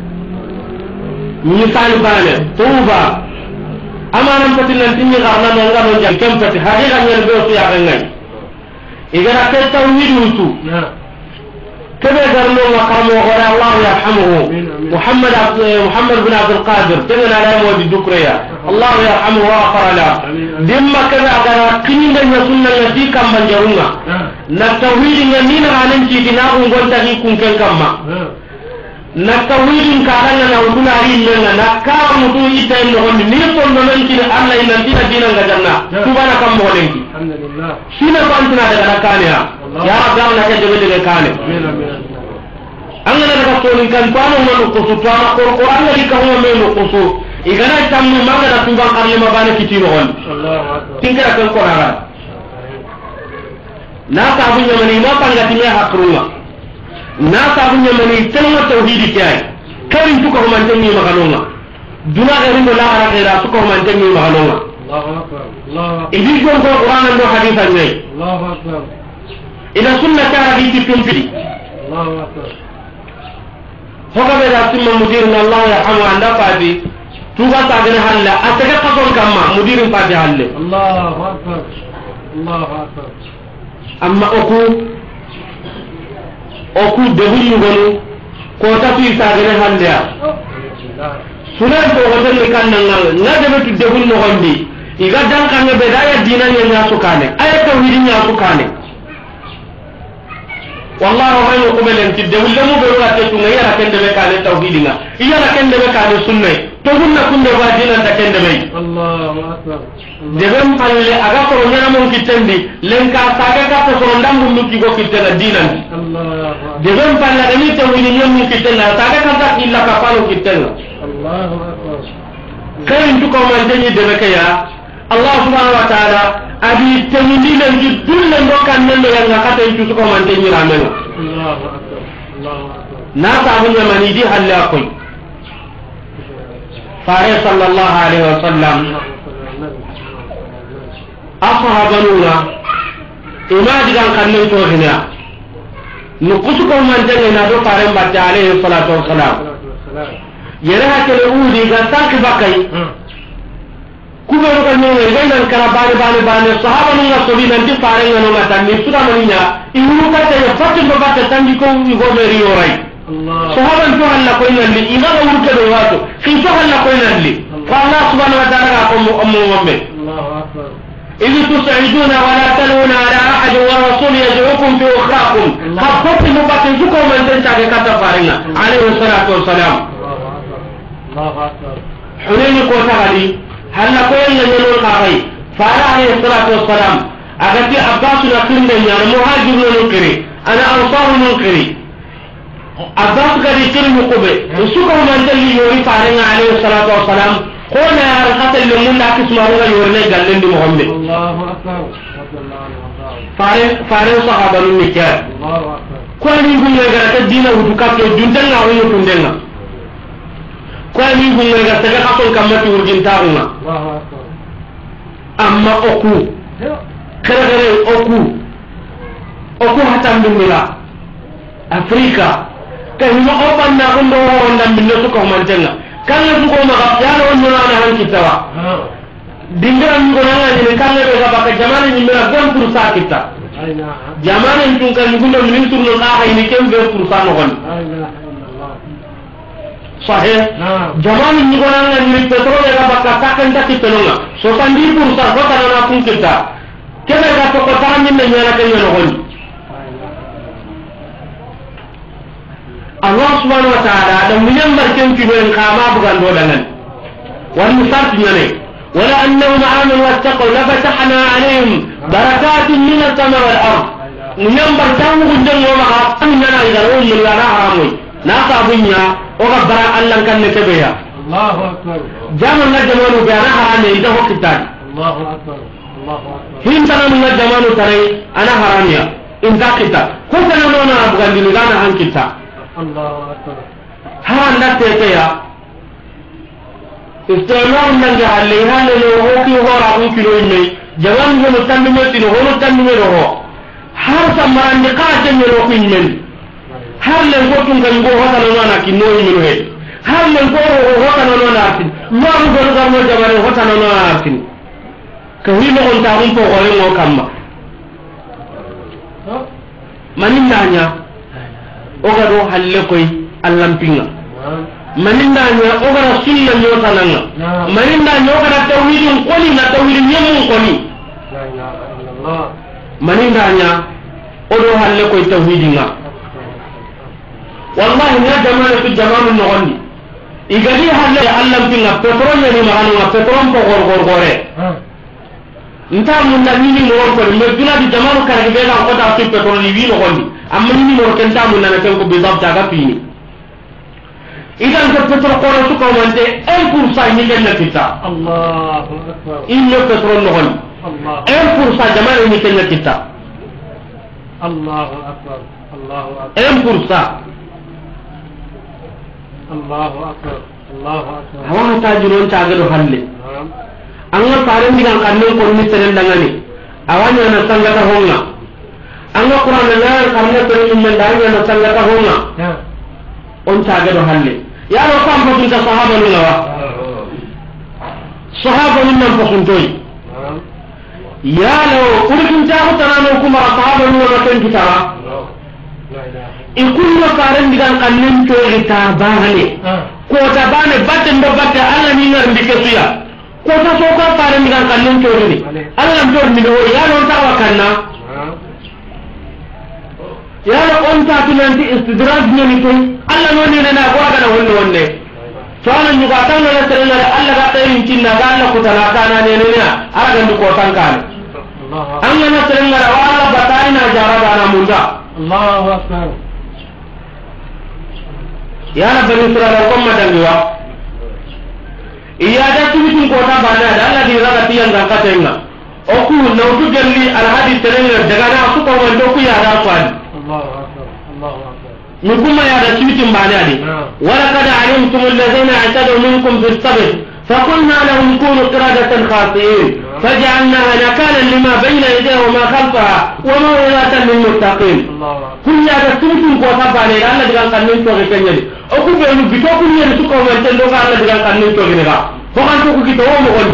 [SPEAKER 2] مثال بالي توبة أما نمتل لنتني غرنا من غرنا جل كم فتح حقيقة يلبسوا يا غنين إذا رأيت توحيد وتو كما قالوا وقام وقال الله يرحمه محمد بن عبد القادر تمن على مود الدكريا الله يرحمه وغفر له دم كذا قال كنين يسنن التي كم من جرونا نتوحيد يمين غانم تينا قلت لكم كما نتوحيد كارنا نقول علينا نكام تو يتين نقول نيكون من كن الله ينتهي دينا جنة سبحانك كم مولين sina bantuna daga nakaniya ya rabbi Allah ke debe daga kane angana daga tolin kan pano ngano kusu to ama Qur'an ngadi ka ho meno kusu igana tammu manga da tuban karle mabane kitino on Allahu akbar tingara kan Qur'an na tabunya mani ma pangati me hakruma na tabunya mani telma tauhidi kai karin tuko ho mantenni maganonga duna garin la ara gira tuko ho mantenni maganonga Allahu akbar Allahu akbar idi gon ko Qur'an ndo hadithan ne Allahu akbar ila sunna ta hadithi tumpi Allahu akbar hoga be rasul mudir na Allah yarhamu anda fadi tuga ta gane halla ataka qadon kamma mudirin fadi halle Allahu akbar Allahu akbar amma oku debulu gonu ko ta fi ta gane halle ya sunan to hotel kan nan na debe tu debulu no gondi iga dan kan be daya dinan nya sukane ay tawhidin nya sukane wallahi wa ayyu qubelen tidde wullamu be wala tetu ngai ara kende be kale tauhidinga iyara kende be kale sunna to gunna kunde wajina ta kende be Allahu akbar debem palle aga ko nyana mon kitendi lenka saga ka to so ndambu nuki go kitela dinan Allahu debem palle ga ni tauhidin nyom ni kitela saga ka ta illa ka palo kitela Allahu akbar kayin to ko man tani debe kaya Allah subhanahu wa ta'ala adi temindina jidulle ndokan nende yanga kata itu ko man tenyi ramena Allahu akbar Allahu akbar na ta bunya mani di halla koy fare sallallahu alaihi wasallam ashabanuna ima digan kanne to hina nu kusuko man tenyi na do fare mbatte alaihi salatu wassalam yere hakele udi ga tak bakai kubero kan no ngai nan kara bane sahaba nunga sobi nan di fare ngano mata ni sura maninya iwu ka te fatu do batte tanji ko ni go meri yorai Allah sahaba to alla ko nan li ina ga urke do wato kin to alla ko nan li fa Allah subhanahu wa ta'ala ko ummu mu'min Allahu akbar idh tus'iduna wa la taluna ala ahad wa rasul yad'ukum fi ukhrakum habbat mubatin ko man tan ta ga kata faringa alayhi salatu wassalam Allahu akbar hunayni ko ta gadi halla ko yalla nyolo khaay fara alayhi salatu wassalam agati abbas na kinde nyar muhajir no kiri ana ansar no kiri abbas gadi kiri ko be suko man dalli yori fara alayhi salatu wassalam ko na har qatal mun da kismaru ga yorne gallendi muhammad Allahu akbar fara sahaba no mikya Allahu akbar ko ni gunga ga ta dina wudu ka to jundan na wono tundenga ko ni gunga ga ta ka to kamati urjin tauna amma oku kare oku hatam dumila Afrika kan mo oban na ko wonda minno ko mantenga kan ko ko ma ya no no na han kitawa dingra mi gona ni kan be ga baka jamane ni mera gon pour sa kita jamane tun kan gundo min tun no ha ni kem be pour sa no gon sahih jamane ni gona ni petrole ga baka takan ta kitolonga 70% ko tan na kun kita kebe ga to ko tan ni me nyana kan no gon Allah subhanahu wa ta'ala da munyan barken ki ben kama bugan do danan wal musart nyane wala annahum amanu wattaqu la fatahna alaihim barakatin min as-sama wal ard munyan barkan gundan no ma kan nana ida on min la haramu na ka bunya o ga bara Allah kan ne tebe ya Allahu akbar jaman na jamanu bi ana harame ida hokitan Allahu akbar Allahu akbar hin tanu na jamanu tare ana haramiya in ta kita ko kana no na bugan dilana han kita Allahu akbar haran da tete ya istimar man ga halle halle no hoki hora on kilo ne jawan go tanme tino hono tanme ro har samaran de ka tanme ro kin men har le go tun kan go hota no na kinno min he har le go hota no na tin mo go go mo jabare hota no na tin ka wi no on ta on ko gore mo kamma manin nanya oga do halle koy allampinga maninda nya oga sunna nyota nanga maninda nya oga tawhidin qoli na tawhidin nyamun qoli la ilaha illallah maninda nya odo halle koy tawhidinga wallahi na jamana tu jamanu no gondi igadi halle allampinga petrol ni magano petrol ko gore nta mun na nini mo ko me duna di jamanu kala be ga ko ta petrol ni wi no gondi amma ni mo ken ta mun na ken ko bi dabta ga fini idan ko petro ko su ko mante 1% ni ken kita Allahu akbar inno petro no hon Allah 1% jama'a ni ken kita Allahu akbar 1% Allahu akbar hawa ta jiron ta ga do halle anga paren digan kanne ko ni tenen dangani awanya na sangata honna anga qur'an na karne tenen men danga na sangata honna on ta ga do halle ya ro kam ko ta sahaba ni lawa sahaba ni man ko suntoy ya lo urkin ta ko tanano kuma sahaba ni ma tan kitara ikunno paren digan kanne to ita bahane ko ta bane batten do batte alla ni ngar ndike suya ko ta so ka pare mi kan kallon to ni alla am to mi do ya non ta wakanna ya la on ta tunanti istidraj ni to alla no ni na ko ga wonne to anan ni ga tan na tare alla ga tayin cinna ga alla ko tana kana ne ne ara ga ndu ko tan kan an na tare na wala batai na jaraba na munda Allahu akbar ya na bani israila ko madangiwa iya da tubitin ko ta bana da Allah di raga tiyan ga katenga o ku no tu gelli al hadith terenga daga na su ko wando ku ya da kwani Allahu akbar ni kuma ya da tubitin bana di wala kad alimtum alladhina atadu minkum fi as-sabt فقلنا لهم كونوا قردة خاسئين فجعلناها نكالا لما بين يديه وما خلفها وموعظة للمتقين كل هذا سمتم كوتابا عليه الله دغان قانون توغي كنيدي او كو بينو بيتو كو ني سوكو وانتن دوغا الله دغان قانون توغي نغا فكان تو كو كيتو مو غول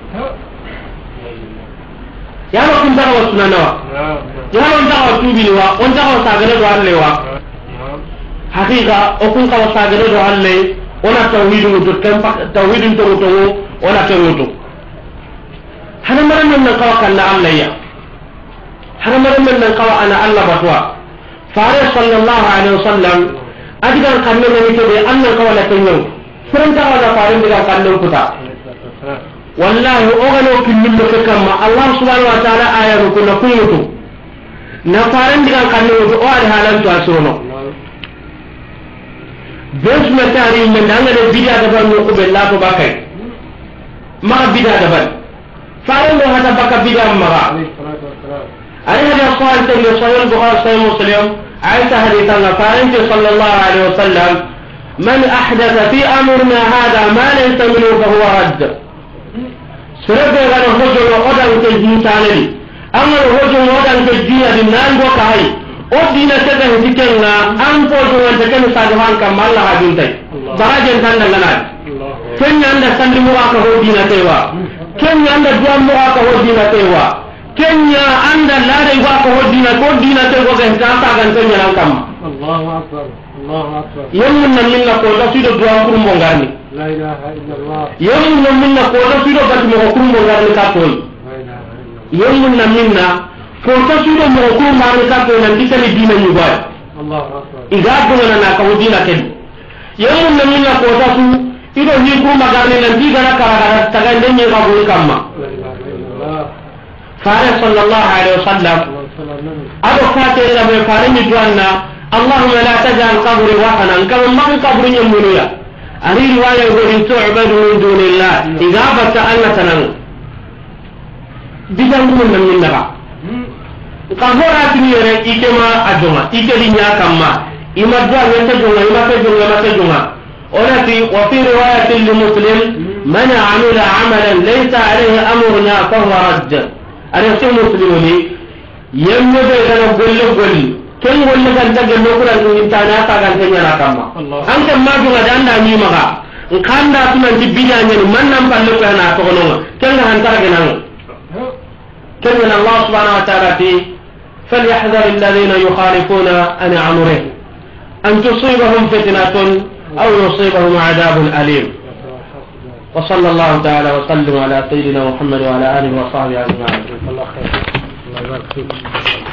[SPEAKER 2] يا لو كنت دغا وسنانا يا لو انت توبي وا انت او ساغره دو الله وا حقيقه او كن كو ساغره دو الله ona tawhidun to tempa tawhidun to ona teruto hana maran nan kawa kan Allah ya hana maran nan kawa ana Allah batwa fare sallallahu alaihi wasallam adigan kanne ne to be annan kawa la tenyo furanta wala fare diga kanne kuta wallahi o gano kinnin do kamma Allah subhanahu wa ta'ala ayatu kunna kumutu na fare diga kanne to o ari halan to asono bes matari men danga de bidia da ban ko be la to bakay ma bidia da ban faran do hada baka bidia ma ari hada qal ta li sahih bukhari sahih muslim aisha hadithan la faran sallallahu alaihi wasallam man ahdatha fi amrina hada ma laysa minhu fa huwa radd sirabe gano hojo odan ke jintanali amma hojo odan ke jiya din nan go kai o dina tega hikenga an ko do wonta ken sadawan kam Allah hadintai darajen tan daga kenya anda sandi mo aka ho dina tewa kenya anda duam mo aka ho dina tewa kenya anda lare wa ko dina ko dina tewa ga ta gan kenya nan kam Allahu akbar yamma minna ko da sido duam ko mo ngani la ilaha illallah yamma minna ko da sido bat mo ko mo ngani ka ko la ilaha illallah yamma minna ko ta sudo mo ko ma ka ko nan dikali dina ni ba Allahu akbar igadu na ka dina ken yamun nan minna ko ta su ido ni ko magarne nan diga na kara taga ndenye ka ko kamma fare sallallahu alaihi wasallam ado fatere la be fare ni duanna Allahumma la taj'al qabri wahana kama man qabri nyumuya ari riwaya go in tu'badu min dunillah igabata alla tanan bidan ko nan minna ba kahora tinire ikema ajoma ikeli nya kamma imadwa wete jonga imate jonga onati wa fi riwayatin li muslim man amila amalan laysa alayhi amruna fa huwa radd ari sun muslimuni yemmo be gana golle ken golle kan tagge no kuran in tana ta kan tanya na kamma an kan ma jonga danda mi maga kanda tunan tibinya nyen man nam palle ko na to no ken han taraga nan ken Allah subhanahu wa ta'ala fi فليحذر الذين يخالفون عن امره ان تصيبهم فتنه او يصيبهم عذاب اليم وصلى الله تعالى وسلم على سيدنا محمد وعلى اله وصحبه اجمعين. الله خير. الله يبارك فيك.